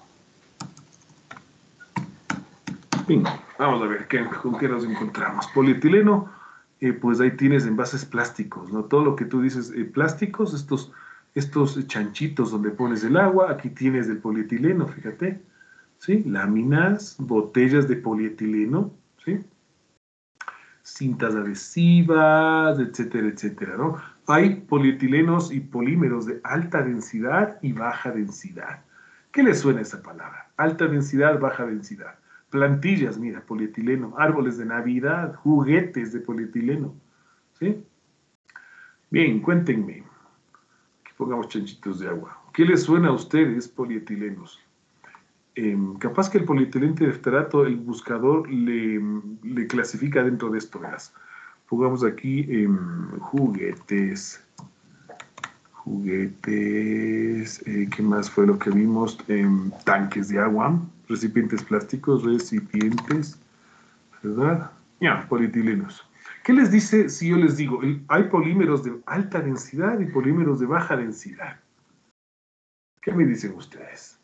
Bien, vamos a ver ¿qué, con qué nos encontramos. Polietileno, eh, pues ahí tienes envases plásticos, ¿no? Todo lo que tú dices, eh, plásticos, estos, estos chanchitos donde pones el agua, aquí tienes el polietileno, fíjate, ¿sí? Láminas, botellas de polietileno, ¿sí? Cintas adhesivas, etcétera, etcétera, ¿no? Hay polietilenos y polímeros de alta densidad y baja densidad. ¿Qué le suena esa palabra? Alta densidad, baja densidad. Plantillas, mira, polietileno. Árboles de Navidad, juguetes de polietileno, ¿sí? Bien, cuéntenme. Aquí pongamos chanchitos de agua. ¿Qué les suena a ustedes polietilenos? Eh, capaz que el polietileno de ftalato, el buscador le, le clasifica dentro de esto, verás. Pongamos aquí eh, juguetes, juguetes, eh, ¿qué más fue lo que vimos? Eh, tanques de agua, recipientes plásticos, recipientes, ¿verdad? Ya, polietilenos. ¿Qué les dice si yo les digo, el, hay polímeros de alta densidad y polímeros de baja densidad? ¿Qué me dicen ustedes?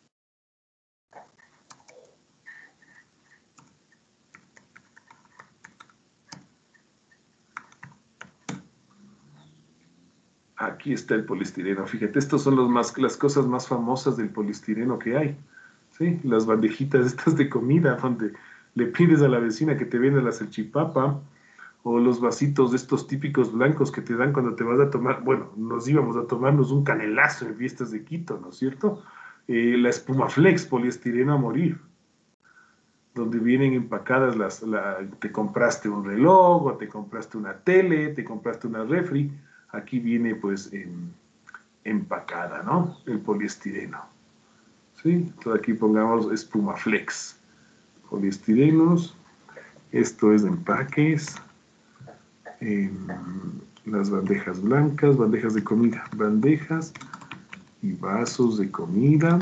Aquí está el poliestireno. Fíjate, estos son los más, las cosas más famosas del poliestireno que hay. ¿Sí? Las bandejitas estas de comida, donde le pides a la vecina que te venda la salchipapa, o los vasitos de estos típicos blancos que te dan cuando te vas a tomar, bueno, nos íbamos a tomarnos un canelazo en fiestas de Quito, ¿no es cierto? Eh, la espuma flex, poliestireno a morir, donde vienen empacadas las, la, te compraste un reloj, o te compraste una tele, te compraste una refri. Aquí viene pues en, empacada, ¿no? El poliestireno. ¿Sí? Entonces aquí pongamos espuma flex. Poliestirenos. Esto es de empaques. Eh, las bandejas blancas, bandejas de comida. Bandejas y vasos de comida.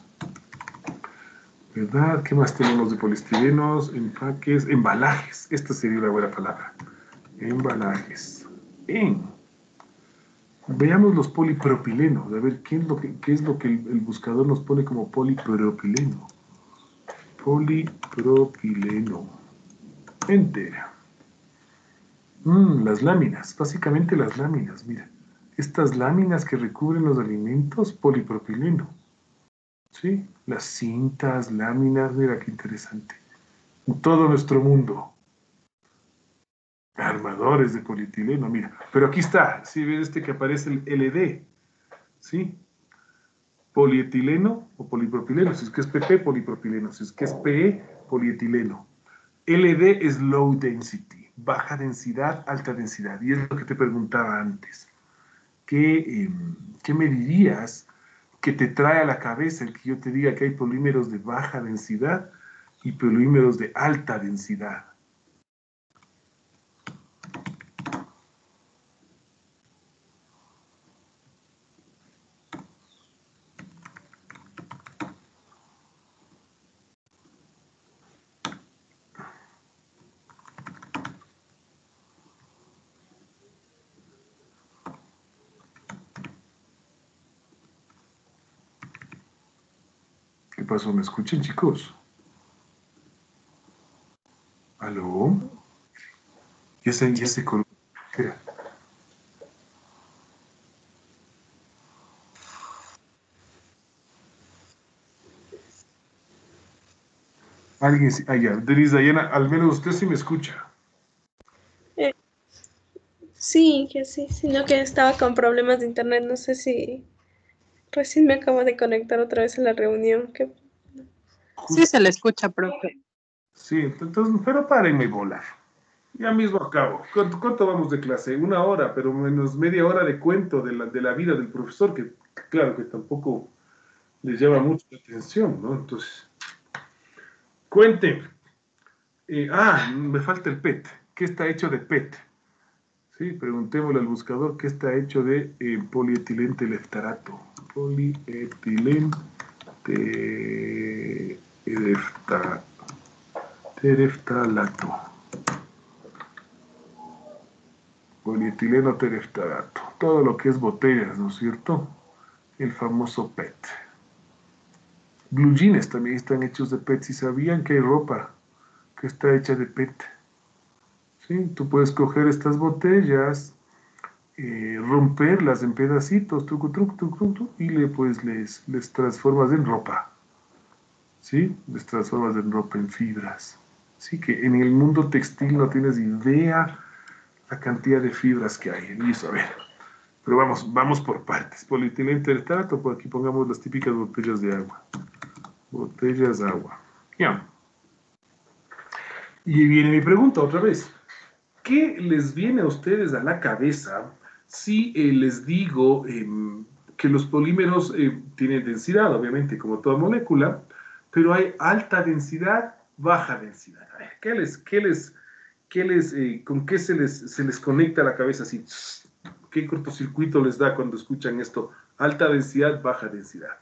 ¿Verdad? ¿Qué más tenemos de poliestirenos? Empaques, embalajes. Esta sería una buena palabra. Embalajes. Bien. Veamos los polipropilenos, a ver qué es lo que, qué es lo que el, el buscador nos pone como polipropileno. Polipropileno. Enter. Mm, las láminas, básicamente las láminas, mira. Estas láminas que recubren los alimentos, polipropileno. ¿Sí? Las cintas, láminas, mira qué interesante. En todo nuestro mundo. Armadores de polietileno, mira. Pero aquí está, si ves este que aparece el L D, ¿sí? Polietileno o polipropileno, si es que es P P, polipropileno, si es que es P E, polietileno. L D es low density, baja densidad, alta densidad. Y es lo que te preguntaba antes. ¿Qué, eh, ¿qué me dirías que te trae a la cabeza el que yo te diga que hay polímeros de baja densidad y polímeros de alta densidad? ¿Qué pasó? ¿Me escuchan, chicos? ¿Aló? Ya se, ya se colgó. Espera. Alguien, sí- ah, ya, Denise Dayana, al menos usted sí me escucha. Eh, sí, que sí, sino que estaba con problemas de internet, no sé si recién me acabo de conectar otra vez a la reunión. Que... Sí se le escucha, profe. Sí, entonces, pero párenme volar. Ya mismo acabo. ¿Cuánto, cuánto vamos de clase? Una hora, pero menos media hora de cuento de la, de la vida del profesor, que claro que tampoco les llama mucho la atención, ¿no? Entonces, cuenten. Eh, ah, me falta el P E T. ¿Qué está hecho de P E T? Sí, preguntémosle al buscador qué está hecho de eh, polietilente leftarato. Polietilén terefta, tereftalato. Polietileno tereftalato. Todo lo que es botellas, ¿no es cierto? El famoso P E T. Blue jeans también están hechos de P E T. Si sabían que hay ropa que está hecha de P E T. ¿Sí? Tú puedes coger estas botellas, eh, romperlas en pedacitos, truco, truco, truco, truco, y le, pues, les, les transformas en ropa. ¿Sí? Les transformas en ropa, en fibras. Así que en el mundo textil no tienes idea la cantidad de fibras que hay. Y eso, a ver. Pero vamos, vamos por partes. Polietileno tereftalato, por aquí pongamos las típicas botellas de agua. Botellas de agua. Ya. Y viene mi pregunta otra vez. ¿Qué les viene a ustedes a la cabeza si eh, les digo eh, que los polímeros eh, tienen densidad, obviamente, como toda molécula, pero hay alta densidad, baja densidad? A ver, ¿qué les, qué les, qué les, eh, ¿con qué se les, se les conecta a la cabeza así? ¿Qué cortocircuito les da cuando escuchan esto? Alta densidad, baja densidad.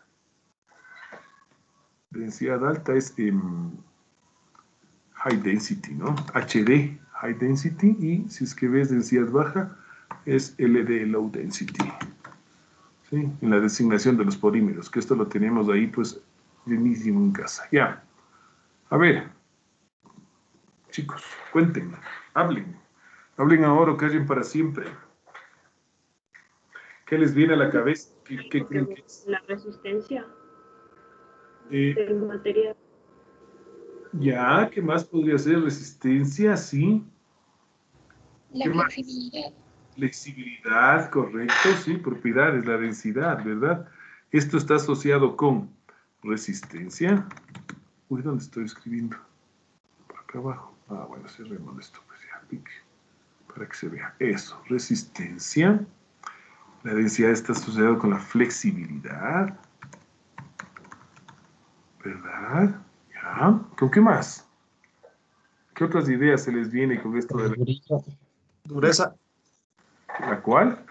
Densidad alta es eh, high density, ¿no? H D, high density, y si es que ves densidad baja, es L D, low density. ¿Sí? En la designación de los polímeros, que esto lo tenemos ahí, pues, bienísimo en casa. Ya. A ver, chicos, cuéntenme, hablen. Hablen ahora o callen para siempre. ¿Qué les viene a la cabeza? ¿Qué, qué creen que es? La resistencia Eh, del material. ya, ¿qué más podría ser? Resistencia, sí. La ¿Qué más? flexibilidad. Flexibilidad, correcto, sí. Propiedades, la densidad, ¿verdad? Esto está asociado con resistencia. Uy, ¿dónde estoy escribiendo? Por acá abajo. Ah, bueno, cerremos esto, pues ya, pique, para que se vea. Eso, resistencia. La densidad está asociada con la flexibilidad. ¿Verdad? Ya. ¿Con qué más? ¿Qué otras ideas se les viene con esto de la Dureza. ¿La cual?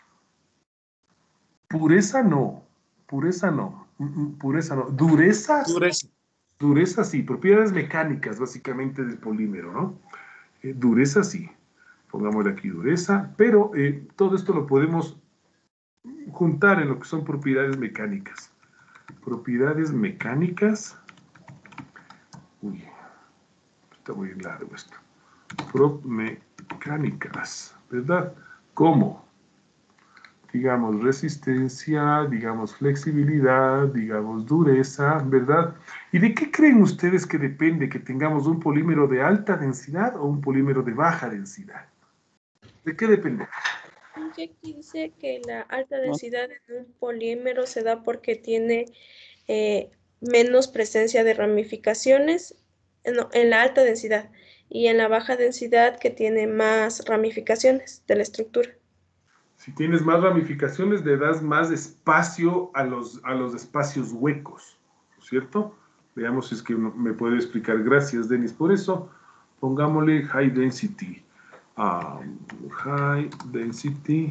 Pureza no. Pureza no. Mm, mm, Pureza no. Dureza. Dureza. Dureza sí. Propiedades mecánicas, básicamente, del polímero, ¿no? Eh, dureza sí. Pongámosle aquí dureza. Pero eh, todo esto lo podemos juntar en lo que son propiedades mecánicas. Propiedades mecánicas. Uy. Está muy largo esto. Prop mecánicas, ¿verdad? ¿Cómo? Digamos resistencia, digamos flexibilidad, digamos dureza, ¿verdad? ¿Y de qué creen ustedes que depende que tengamos un polímero de alta densidad o un polímero de baja densidad? ¿De qué depende? Aquí dice que la alta densidad en un polímero se da porque tiene eh, menos presencia de ramificaciones eh, no, en la alta densidad, y en la baja densidad que tiene más ramificaciones de la estructura. Si tienes más ramificaciones, le das más espacio a los, a los espacios huecos, ¿no es cierto? Veamos si es que me puede explicar. Gracias, Denis, por eso. Pongámosle high density. Um, high density,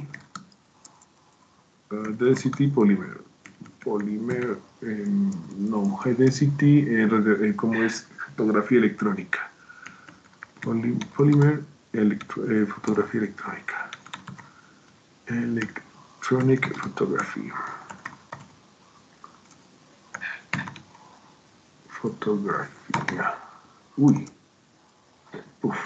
uh, density polymer. Polymer, eh, no, high density, eh, eh, como es fotografía electrónica. Poly, polymer, electro, eh, fotografía electrónica. Electronic photography. Fotografía. Uy. Uf.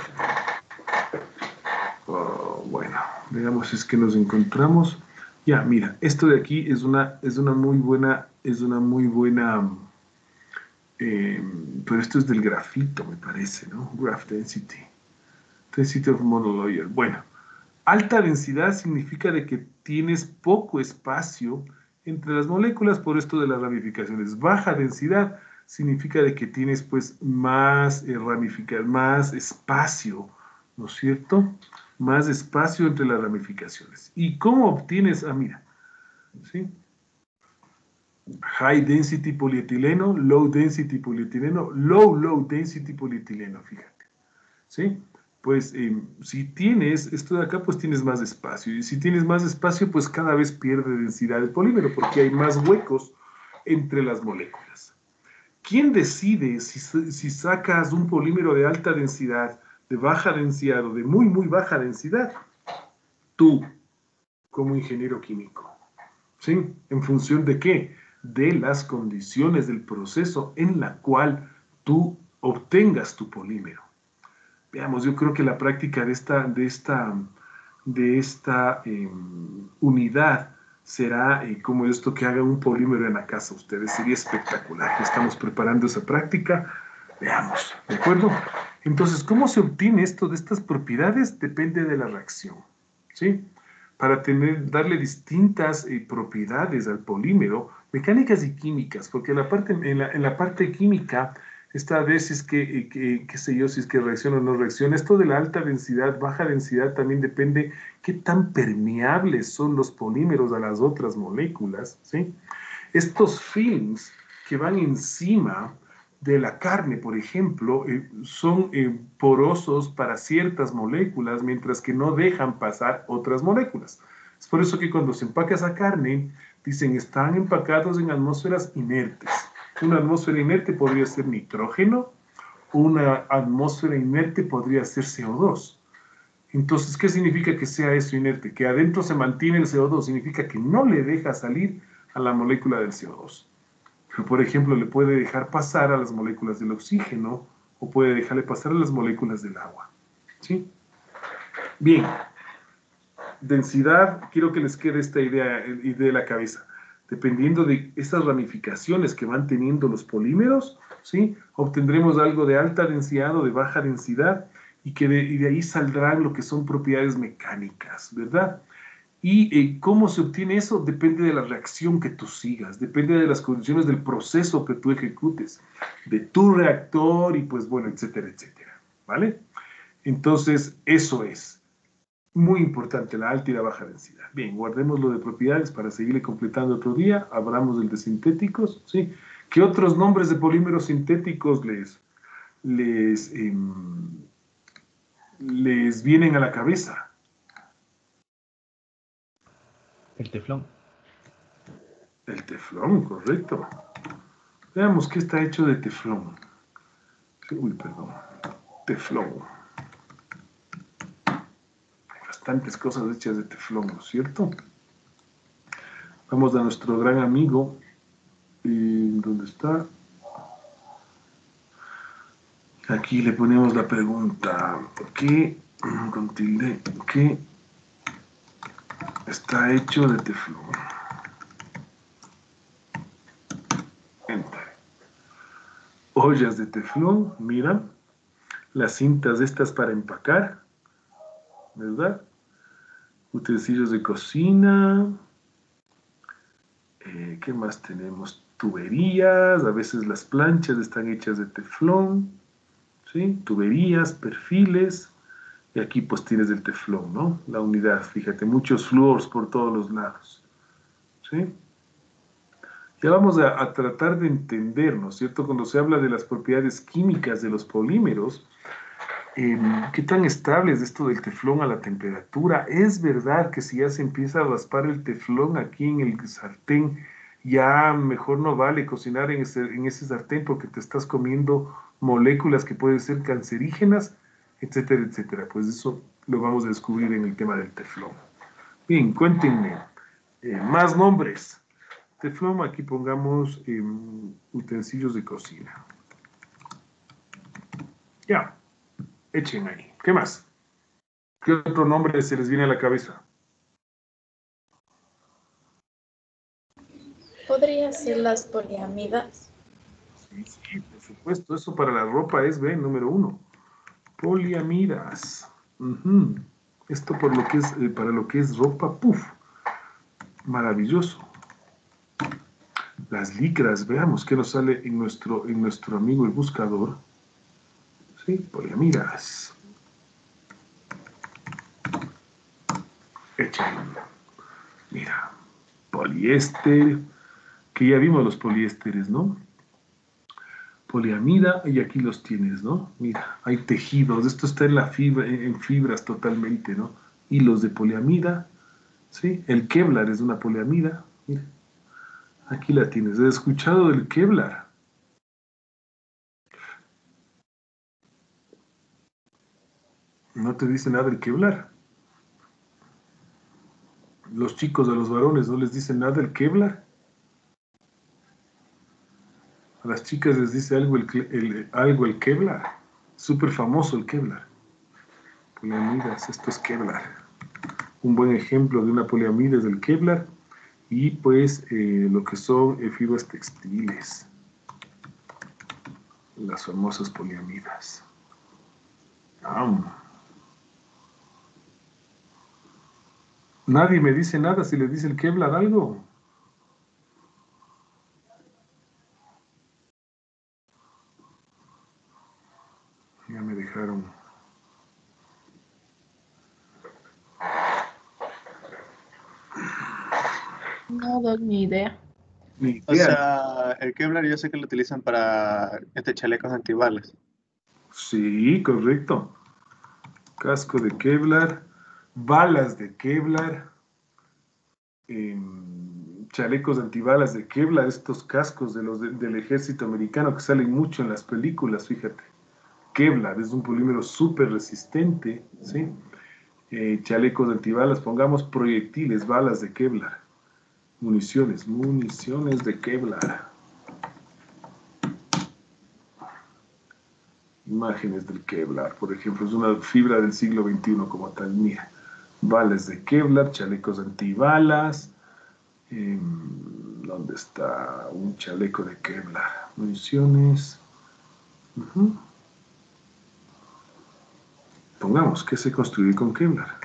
Oh, bueno, veamos si es que nos encontramos. Ya, mira, esto de aquí es una, es una muy buena, es una muy buena, eh, pero esto es del grafito, me parece, ¿no? Graph density. Density of monolayer. Bueno, alta densidad significa de que tienes poco espacio entre las moléculas por esto de las ramificaciones. Baja densidad significa de que tienes pues más eh, ramificación, más espacio, ¿no es cierto? Más espacio entre las ramificaciones. ¿Y cómo obtienes? Ah, mira, ¿sí? High density polietileno, low density polietileno, low, low density polietileno, fíjate, ¿sí? Pues eh, si tienes esto de acá, pues tienes más espacio. Y si tienes más espacio, pues cada vez pierde densidad el polímero, porque hay más huecos entre las moléculas. ¿Quién decide si, si sacas un polímero de alta densidad, de baja densidad o de muy, muy baja densidad? Tú, como ingeniero químico. ¿Sí? ¿En función de qué? De las condiciones del proceso en la cual tú obtengas tu polímero. Veamos, yo creo que la práctica de esta, de esta, de esta eh, unidad será eh, como esto que haga un polímero en la casa. Ustedes sería espectacular. Estamos preparando esa práctica. Veamos, ¿de acuerdo? Entonces, ¿cómo se obtiene esto de estas propiedades? Depende de la reacción, ¿sí? Para tener, darle distintas eh, propiedades al polímero, mecánicas y químicas, porque en la parte, en la, en la parte química está a ver si es que, eh, que, qué sé yo, si es que reacciona o no reacciona. Esto de la alta densidad, baja densidad, también depende qué tan permeables son los polímeros a las otras moléculas, ¿sí? Estos films que van encima de la carne, por ejemplo, eh, son eh, porosos para ciertas moléculas, mientras que no dejan pasar otras moléculas. Es por eso que cuando se empaca esa carne, dicen, están empacados en atmósferas inertes. Una atmósfera inerte podría ser nitrógeno, una atmósfera inerte podría ser C O dos. Entonces, ¿qué significa que sea eso inerte? Que adentro se mantiene el C O dos, significa que no le deja salir a la molécula del C O dos. Pero, por ejemplo, le puede dejar pasar a las moléculas del oxígeno o puede dejarle pasar a las moléculas del agua. ¿Sí? Bien. Densidad, quiero que les quede esta idea, idea de la cabeza. Dependiendo de estas ramificaciones que van teniendo los polímeros, ¿sí? Obtendremos algo de alta densidad o de baja densidad y, que de, y de ahí saldrán lo que son propiedades mecánicas, ¿verdad? Y eh, cómo se obtiene eso depende de la reacción que tú sigas, depende de las condiciones del proceso que tú ejecutes, de tu reactor y pues bueno, etcétera, etcétera, ¿vale? Entonces, eso es muy importante, la alta y la baja densidad. Bien, guardemos lo de propiedades para seguirle completando otro día. Hablamos del de sintéticos, ¿sí? ¿Qué otros nombres de polímeros sintéticos les, les, eh, les vienen a la cabeza? El teflón. El teflón, correcto. Veamos qué está hecho de teflón. Uy, perdón. Teflón. Bastantes cosas hechas de teflón, ¿no es cierto? Vamos a nuestro gran amigo. Eh, ¿Dónde está? Aquí le ponemos la pregunta. ¿Qué, con tilde, qué está hecho de teflón? Enter. Ollas de teflón, mira. Las cintas estas para empacar, ¿verdad? Utensilios de cocina. Eh, ¿Qué más tenemos? Tuberías. A veces las planchas están hechas de teflón. ¿Sí? Tuberías, perfiles. Y aquí pues tienes el teflón, ¿no? La unidad, fíjate, muchos flúors por todos los lados. ¿Sí? Ya vamos a, a tratar de entender, ¿no es cierto? Cuando se habla de las propiedades químicas de los polímeros, Eh, ¿qué tan estable es esto del teflón a la temperatura? Es verdad que si ya se empieza a raspar el teflón aquí en el sartén, ya mejor no vale cocinar en ese, en ese sartén porque te estás comiendo moléculas que pueden ser cancerígenas, etcétera, etcétera. Pues eso lo vamos a descubrir en el tema del teflón. Bien, cuéntenme. Eh, más nombres. Teflón, aquí pongamos eh, utensilios de cocina. Ya. Echen ahí. ¿Qué más? ¿Qué otro nombre se les viene a la cabeza? ¿Podría ser las poliamidas? Sí, sí, por supuesto. Eso para la ropa es, ¿ven? Número uno. Poliamidas. Uh-huh. Esto por lo que es, eh, para lo que es ropa, ¡puf! Maravilloso. Las licras, veamos qué nos sale en nuestro, en nuestro amigo el buscador. Sí, poliamidas. Échale. Mira, poliéster, que ya vimos los poliésteres, ¿no? Poliamida, y aquí los tienes, ¿no? Mira, hay tejidos, esto está en la fibra, en fibras totalmente, ¿no? Hilos de poliamida, ¿sí? El Kevlar es una poliamida, mira. Aquí la tienes. ¿Has escuchado del Kevlar? ¿No te dice nada el Kevlar? Los chicos a los varones no les dicen nada el Kevlar. A las chicas les dice algo el, el, algo el Kevlar. Súper famoso el Kevlar. Poliamidas, esto es Kevlar. Un buen ejemplo de una poliamida es el Kevlar. Y pues eh, lo que son eh, fibras textiles. Las famosas poliamidas. Ah. Nadie me dice nada si le dice el Kevlar algo. Ya me dejaron. No doy ni idea. Ni O idea. sea, el Kevlar yo sé que lo utilizan para este chalecos antibalas. Sí, correcto. Casco de Kevlar, balas de Kevlar, eh, chalecos antibalas de Kevlar, estos cascos de los de, del ejército americano que salen mucho en las películas, fíjate. Kevlar es un polímero súper resistente, ¿sí? Eh, chalecos antibalas, pongamos proyectiles, balas de Kevlar, municiones, municiones de Kevlar. Imágenes del Kevlar, por ejemplo, es una fibra del siglo veintiuno como tal, mira. Balas de Kevlar, chalecos antibalas. Eh, ¿Dónde está un chaleco de Kevlar? Municiones. Uh-huh. Pongamos que se construye con Kevlar.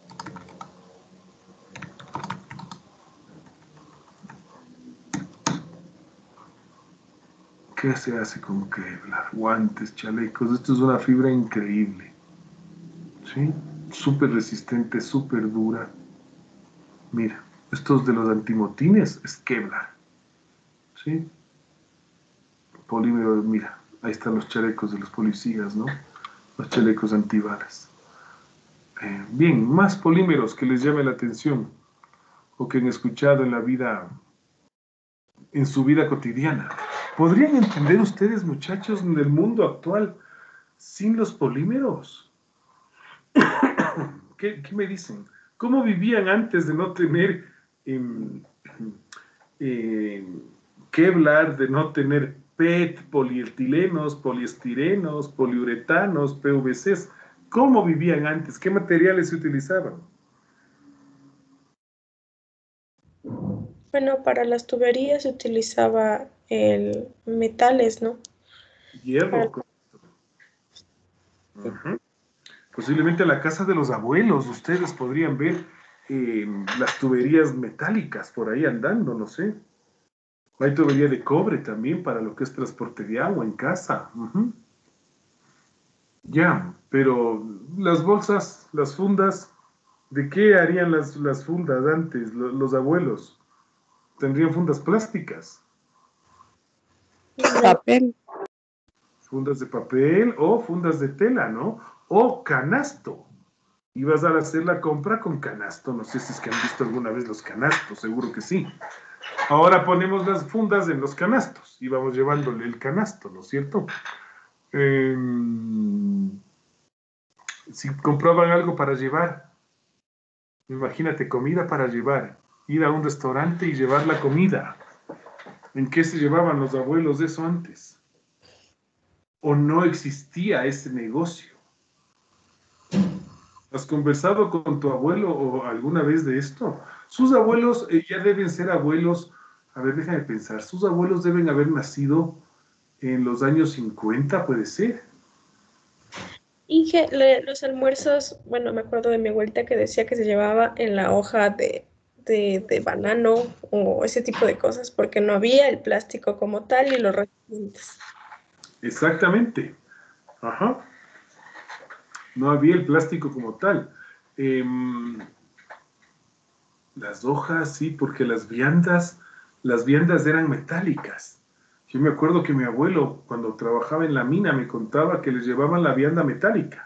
¿Qué se hace con Kevlar? Guantes, chalecos. Esto es una fibra increíble. ¿Sí? Súper resistente, súper dura. Mira, estos de los antimotines es Kevlar. ¿Sí? Polímero, mira, ahí están los chalecos de los policías, ¿no? Los chalecos antibalas. Eh, bien, más polímeros que les llame la atención o que han escuchado en la vida, en su vida cotidiana. ¿Podrían entender ustedes, muchachos, del mundo actual sin los polímeros? ¿Qué, qué me dicen? ¿Cómo vivían antes de no tener eh, eh, Kevlar, de no tener P E T, polietilenos, poliestirenos, poliuretanos, P V Cs? ¿Cómo vivían antes? ¿Qué materiales se utilizaban? Bueno, para las tuberías se utilizaba el metales, ¿no? Hierro. Para... Uh-huh. Posiblemente a la casa de los abuelos ustedes podrían ver eh, las tuberías metálicas por ahí andando, no sé. Hay tubería de cobre también para lo que es transporte de agua en casa. Uh-huh. Ya, pero las bolsas, las fundas, ¿de qué harían las, las fundas antes los, los abuelos? ¿Tendrían fundas plásticas? Papel. Fundas de papel o fundas de tela, ¿no? O canasto. Ibas a hacer la compra con canasto. No sé si es que han visto alguna vez los canastos, seguro que sí. Ahora ponemos las fundas en los canastos y vamos llevándole el canasto, ¿no es cierto? Eh, si compraban algo para llevar, imagínate, comida para llevar, ir a un restaurante y llevar la comida. ¿En qué se llevaban los abuelos de eso antes? ¿O no existía ese negocio? ¿Has conversado con tu abuelo o alguna vez de esto? Sus abuelos eh, ya deben ser abuelos, a ver, déjame pensar, sus abuelos deben haber nacido en los años cincuenta, ¿puede ser? Inge, le- los almuerzos, bueno, me acuerdo de mi abuelita que decía que se llevaba en la hoja de, de, de banano o ese tipo de cosas, porque no había el plástico como tal y los recipientes. Exactamente. Ajá. No había el plástico como tal. Eh, las hojas, sí, porque las viandas, las viandas eran metálicas. Yo me acuerdo que mi abuelo, cuando trabajaba en la mina, me contaba que les llevaban la vianda metálica.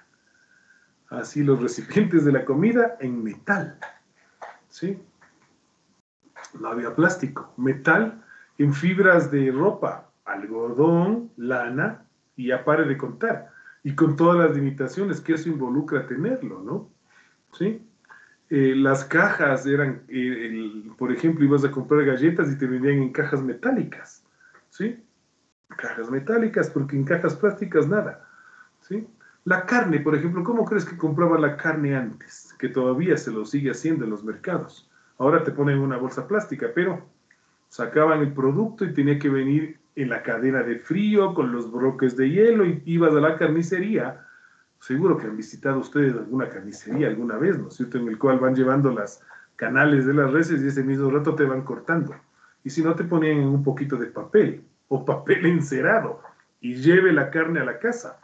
Así los recipientes de la comida en metal. ¿Sí? No había plástico. Metal en fibras de ropa, algodón, lana, y ya pare de contar. Y con todas las limitaciones que eso involucra tenerlo, ¿no? ¿Sí? Eh, las cajas eran, eh, el- por ejemplo, ibas a comprar galletas y te vendían en cajas metálicas, ¿sí? Cajas metálicas, porque en cajas plásticas nada, ¿sí? La carne, por ejemplo, ¿cómo crees que compraban la carne antes? Que todavía se lo sigue haciendo en los mercados. Ahora te ponen una bolsa plástica, pero sacaban el producto y tenía que venir en la cadena de frío con los bloques de hielo y ibas a la carnicería. Seguro que han visitado ustedes alguna carnicería alguna vez, ¿no es cierto? En el cual van llevando las canales de las reses y ese mismo rato te van cortando. Y si no, te ponían en un poquito de papel o papel encerado y lleve la carne a la casa.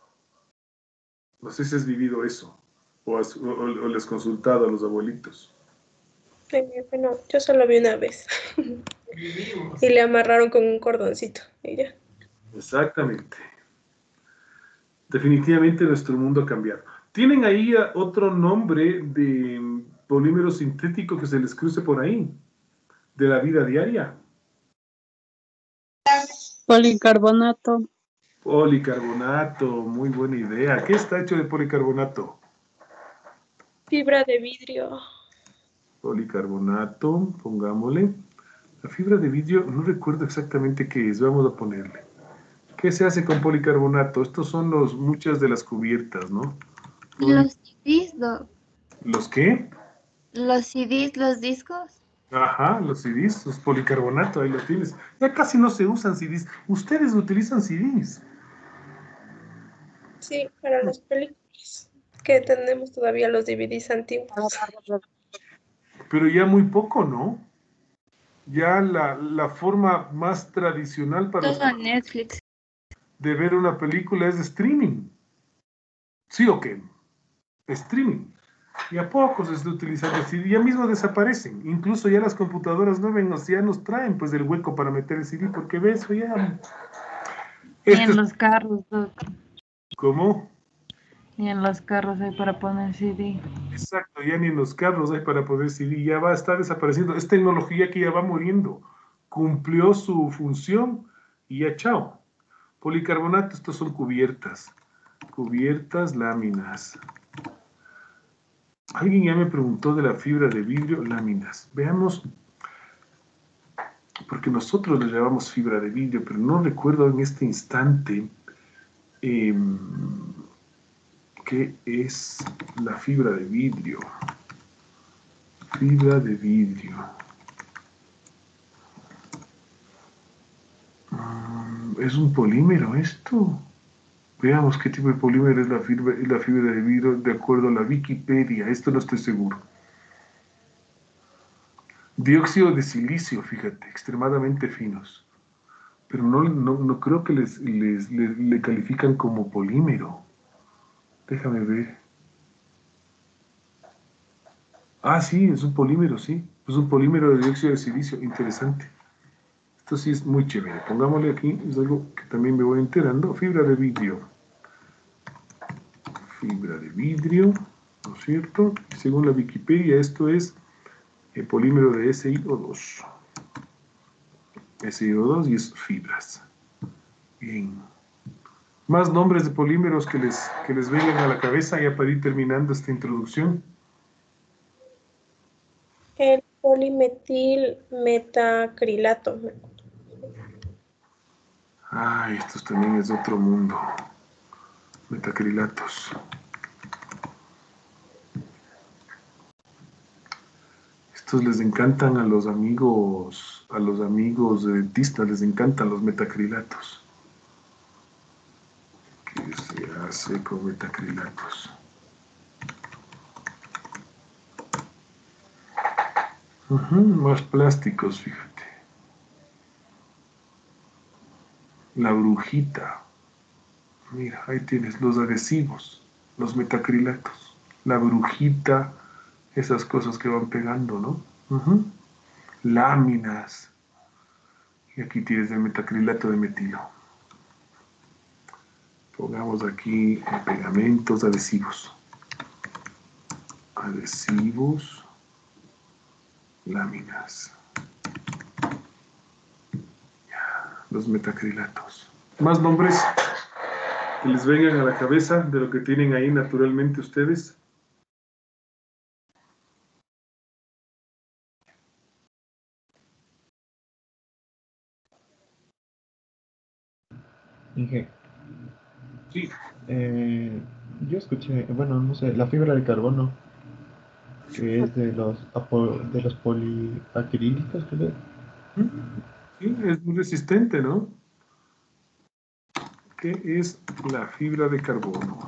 No sé si has vivido eso o, has, o, o les has consultado a los abuelitos. Eh, bueno, yo solo vi una vez. Y le amarraron con un cordoncito. Y ya. Exactamente. Definitivamente nuestro mundo ha cambiado. ¿Tienen ahí otro nombre de polímero sintético que se les cruce por ahí? De la vida diaria. Policarbonato. Policarbonato, muy buena idea. ¿Qué está hecho de policarbonato? Fibra de vidrio. Policarbonato, pongámosle. La fibra de vidrio, no recuerdo exactamente qué es, vamos a ponerle. ¿Qué se hace con policarbonato? Estos son los, muchas de las cubiertas, ¿no? Los C Ds, Doc. ¿Los qué? Los C Ds, los discos. Ajá, los C Ds, los policarbonato, ahí lo tienes. Ya casi no se usan C Ds. Ustedes utilizan C Ds. Sí, para las películas. Que tenemos todavía los D V Ds antiguos. Pero ya muy poco, ¿no? Ya la, la forma más tradicional para Todo los, Netflix. de ver una película es streaming. ¿Sí o qué? Streaming. Y a poco se está utilizando el C D. Ya mismo desaparecen. Incluso ya las computadoras nuevas ya nos traen pues el hueco para meter el C D, porque ves, eso ya... Y Este en es... los carros, Doc. ¿Cómo? Y en los carros hay para poner C D. Exacto, ya ni en los carros hay para poder C D, ya va a estar desapareciendo. Es tecnología que ya va muriendo. Cumplió su función y ya chao. Policarbonato, estos son cubiertas. Cubiertas, láminas. Alguien ya me preguntó de la fibra de vidrio, láminas. Veamos, porque nosotros le llamamos fibra de vidrio, pero no recuerdo en este instante eh, qué es la fibra de vidrio. Fibra de vidrio. Mm, ¿es un polímero esto? Veamos qué tipo de polímero es la fibra, la fibra de vidrio de acuerdo a la Wikipedia. Esto no estoy seguro. Dióxido de silicio, fíjate, extremadamente finos. Pero no, no, no creo que les, les, les le califican como polímero. Déjame ver. Ah, sí, es un polímero, sí. Es un polímero de dióxido de silicio. Interesante. Esto sí es muy chévere. Pongámosle aquí, es algo que también me voy enterando. Fibra de vidrio. Fibra de vidrio, ¿no es cierto? Según la Wikipedia, esto es el polímero de S i O dos. S i O dos y es fibras. Bien. Más nombres de polímeros que les, que les vengan a la cabeza ya para ir terminando esta introducción. El polimetil metacrilato. Ay, estos también es otro mundo. Metacrilatos. Estos les encantan a los amigos, a los amigos dentistas, les encantan los metacrilatos. ¿Qué se hace con metacrilatos? Uh-huh, más plásticos, fíjate. La brujita. Mira, ahí tienes los adhesivos, los metacrilatos. La brujita, esas cosas que van pegando, ¿no? Uh-huh. Láminas. Y aquí tienes el metacrilato de metilo. Pongamos aquí pegamentos, adhesivos. Adhesivos, láminas. los metacrilatos. ¿Más nombres que les vengan a la cabeza de lo que tienen ahí naturalmente ustedes? Inge, Sí. eh, yo escuché, bueno, no sé, la fibra de carbono, que es de los apo- de los poliacrílicos, creo. Sí, es muy resistente, ¿no? ¿Qué es la fibra de carbono?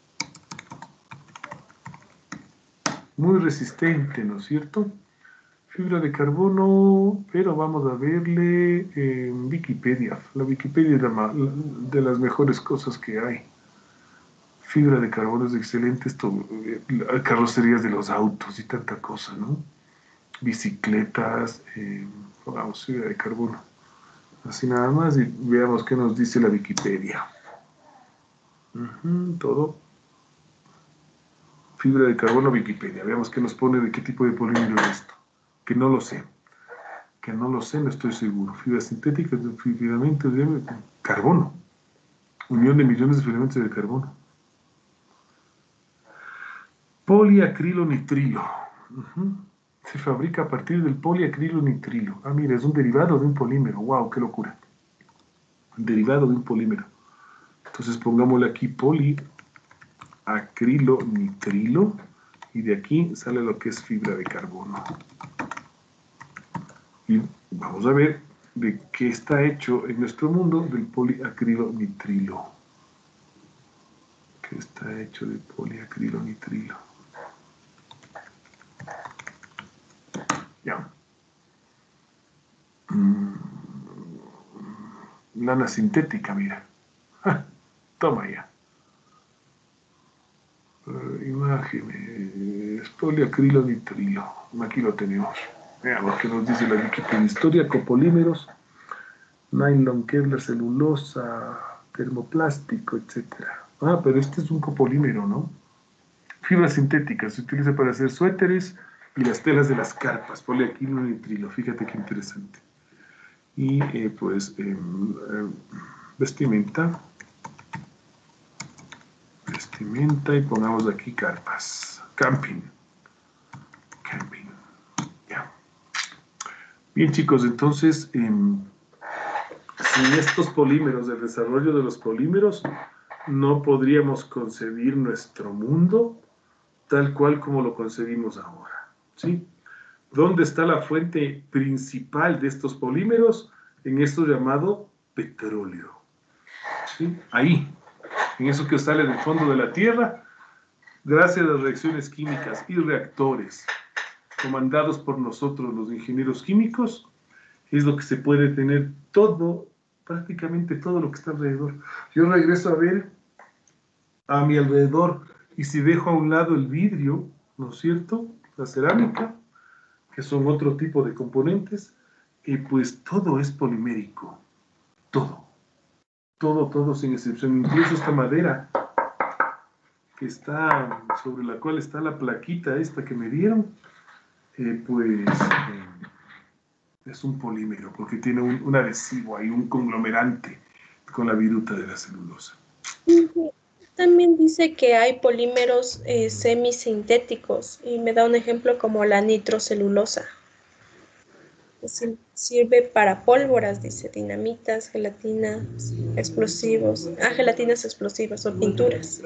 Muy resistente, ¿no es cierto? Fibra de carbono, pero vamos a verle en Wikipedia. La Wikipedia es la ma- de las mejores cosas que hay. Fibra de carbono es excelente, esto, eh, la- carrocerías de los autos y tanta cosa, ¿no? Bicicletas, eh, vamos, fibra de carbono. Así nada más y veamos qué nos dice la Wikipedia. Ujú, todo. Fibra de carbono Wikipedia. Veamos qué nos pone de qué tipo de polímero es esto. Que no lo sé. Que no lo sé, no estoy seguro. Fibra sintética, filamentos de carbono. Unión de millones de filamentos de carbono. Poliacrilonitrilo. Ujú. Se fabrica a partir del poliacrilonitrilo. Ah, mira, es un derivado de un polímero. ¡Wow! ¡Qué locura! Un derivado de un polímero. Entonces pongámosle aquí poliacrilonitrilo y de aquí sale lo que es fibra de carbono. Y vamos a ver de qué está hecho en nuestro mundo del poliacrilonitrilo. ¿Qué está hecho de poliacrilonitrilo? Ya. Mm. Lana sintética, mira. ¡Ja! Toma ya. Uh, imágenes. Poliacrilonitrilo. Aquí lo tenemos. Veamos qué nos dice la Wikipedia. Historia, copolímeros, nylon, Kevlar, celulosa, termoplástico, etcétera. Ah, pero este es un copolímero, ¿no? Fibra sintética. Se utiliza para hacer suéteres y las telas de las carpas. Poliacrilonitrilo. Fíjate qué interesante. Y eh, pues eh, eh, vestimenta. Vestimenta y pongamos aquí carpas. Camping. Camping. Ya. Bien, chicos, entonces, eh, sin estos polímeros, el desarrollo de los polímeros, no podríamos concebir nuestro mundo tal cual como lo concebimos ahora. ¿Sí? ¿Dónde está la fuente principal de estos polímeros? En esto llamado petróleo. ¿Sí? Ahí, en eso que sale del fondo de la Tierra, gracias a las reacciones químicas y reactores comandados por nosotros, los ingenieros químicos, es lo que se puede tener todo, prácticamente todo lo que está alrededor. Yo regreso a ver a mi alrededor y si dejo a un lado el vidrio, ¿no es cierto? La cerámica, que son otro tipo de componentes, y pues todo es polimérico, todo, todo, todo sin excepción, incluso esta madera que está, sobre la cual está la plaquita esta que me dieron, eh, pues eh, es un polímero, porque tiene un, un adhesivo ahí, un conglomerante con la viruta de la celulosa. También dice que hay polímeros eh, semisintéticos y me da un ejemplo como la nitrocelulosa. Sir- Sirve para pólvoras, dice, dinamitas, gelatinas, explosivos, ah, gelatinas explosivas o pinturas.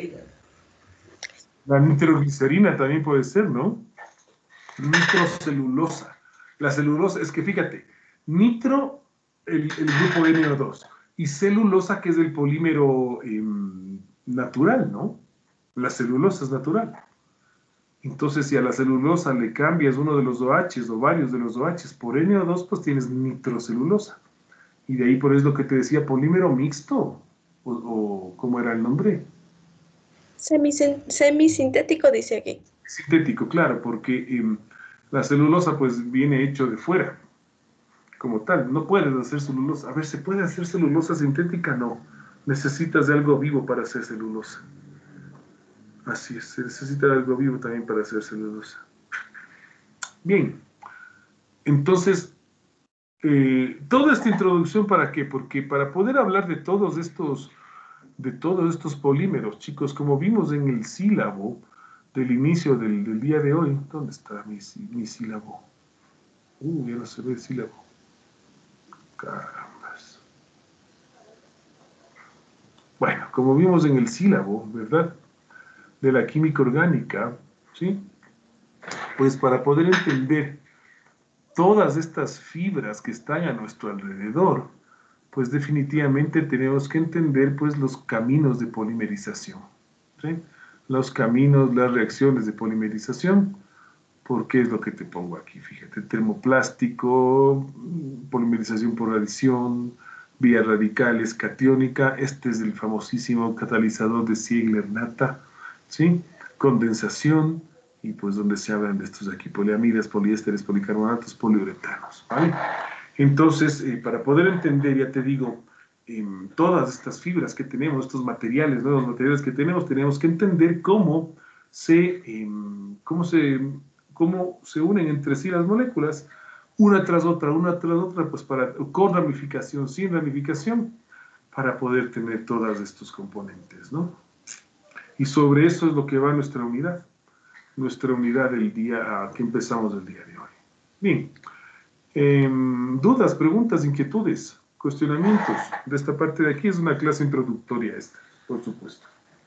La nitroglicerina también puede ser, ¿no? Nitrocelulosa. La celulosa, es que fíjate, nitro, el, el grupo N O dos, y celulosa, que es el polímero eh, natural, ¿no? La celulosa es natural. Entonces, si a la celulosa le cambias uno de los OHs o varios de los OHs por N O dos, pues tienes nitrocelulosa. Y de ahí por eso lo que te decía, polímero mixto, o, o ¿cómo era el nombre? Semisin- Semisintético dice aquí. Sintético, claro, porque eh, la celulosa pues viene hecho de fuera, como tal. No puedes hacer celulosa. A ver, ¿se puede hacer celulosa sintética? No. Necesitas de algo vivo para hacer celulosa. Así es, se necesita de algo vivo también para hacer celulosa. Bien, entonces, Eh, toda esta introducción, ¿para qué? Porque para poder hablar de todos estos, de todos estos polímeros, chicos, como vimos en el sílabo del inicio del, del día de hoy, ¿dónde está mi, mi sílabo? Uh, ya no se ve el sílabo. Carambas. Bueno, como vimos en el sílabo, ¿verdad? De la química orgánica, ¿sí? Pues para poder entender todas estas fibras que están a nuestro alrededor, pues definitivamente tenemos que entender pues los caminos de polimerización, ¿sí? Los caminos, las reacciones de polimerización, porque es lo que te pongo aquí, fíjate, termoplástico, polimerización por adición, vías radicales, catiónica, este es el famosísimo catalizador de Ziegler-Natta, ¿sí? Condensación, y pues donde se hablan de estos aquí, poliamidas, poliésteres, policarbonatos, poliuretanos, ¿vale? Entonces, eh, para poder entender, ya te digo, eh, todas estas fibras que tenemos, estos materiales, nuevos materiales que tenemos, tenemos que entender cómo se, eh, cómo se, cómo se unen entre sí las moléculas, una tras otra, una tras otra, pues para, con ramificación, sin ramificación, para poder tener todos estos componentes, ¿no? Y sobre eso es lo que va nuestra unidad. Nuestra unidad del día que empezamos el día de hoy. Bien, eh, dudas, preguntas, inquietudes, cuestionamientos de esta parte de aquí. Es una clase introductoria esta, por supuesto.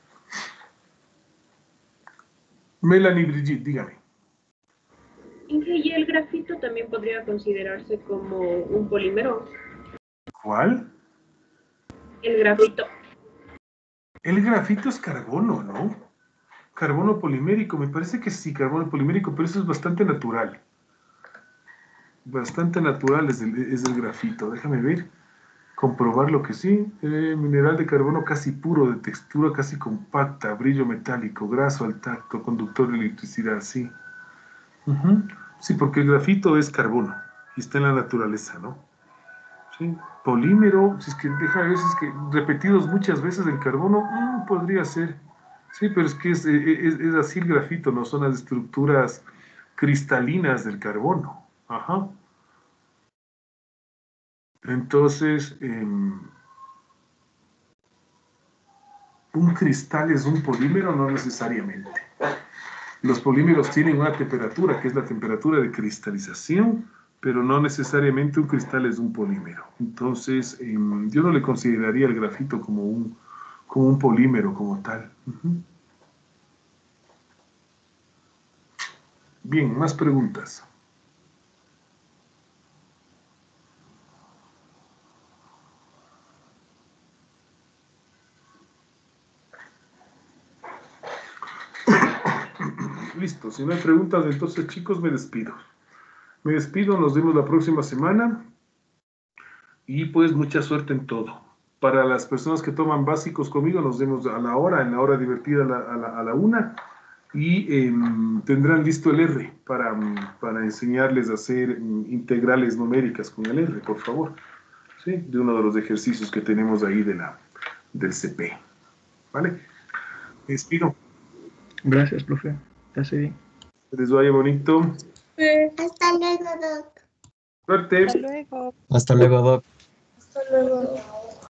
Melanie Brigitte, dígame. Inge, ¿y el grafito también podría considerarse como un polímero? ¿Cuál? El grafito. El grafito es carbono, ¿no? Carbono polimérico, me parece que sí, carbono polimérico, pero eso es bastante natural. Bastante natural es el, es el grafito. Déjame ver, comprobar lo que sí. Eh, mineral de carbono casi puro, de textura casi compacta, brillo metálico, graso al tacto, conductor de electricidad, sí. Uh-huh. Sí, porque el grafito es carbono y está en la naturaleza, ¿no? Sí. Polímero, si es que deja ver, si es que repetidos muchas veces el carbono, mmm, podría ser. Sí, pero es que es, es, es así el grafito, no son las estructuras cristalinas del carbono. Ajá. Entonces, eh, ¿un cristal es un polímero? No necesariamente. Los polímeros tienen una temperatura, que es la temperatura de cristalización, pero no necesariamente un cristal es un polímero. Entonces, eh, yo no le consideraría el grafito como un, como un polímero como tal. Uh-huh. Bien, más preguntas. Listo, si no hay preguntas, entonces chicos, me despido. Me despido, nos vemos la próxima semana y pues mucha suerte en todo. Para las personas que toman básicos conmigo, nos vemos a la hora, en la hora divertida a la, a la, a la una. Y eh, tendrán listo el R para, para enseñarles a hacer integrales numéricas con el R, por favor. ¿Sí? De uno de los ejercicios que tenemos ahí de la, del C P. ¿Vale? Me despido. Gracias, profe. Te hace bien. Que les vaya bonito. Hasta luego, Doc. Suerte. Hasta luego. Hasta luego, Doc. Hasta luego.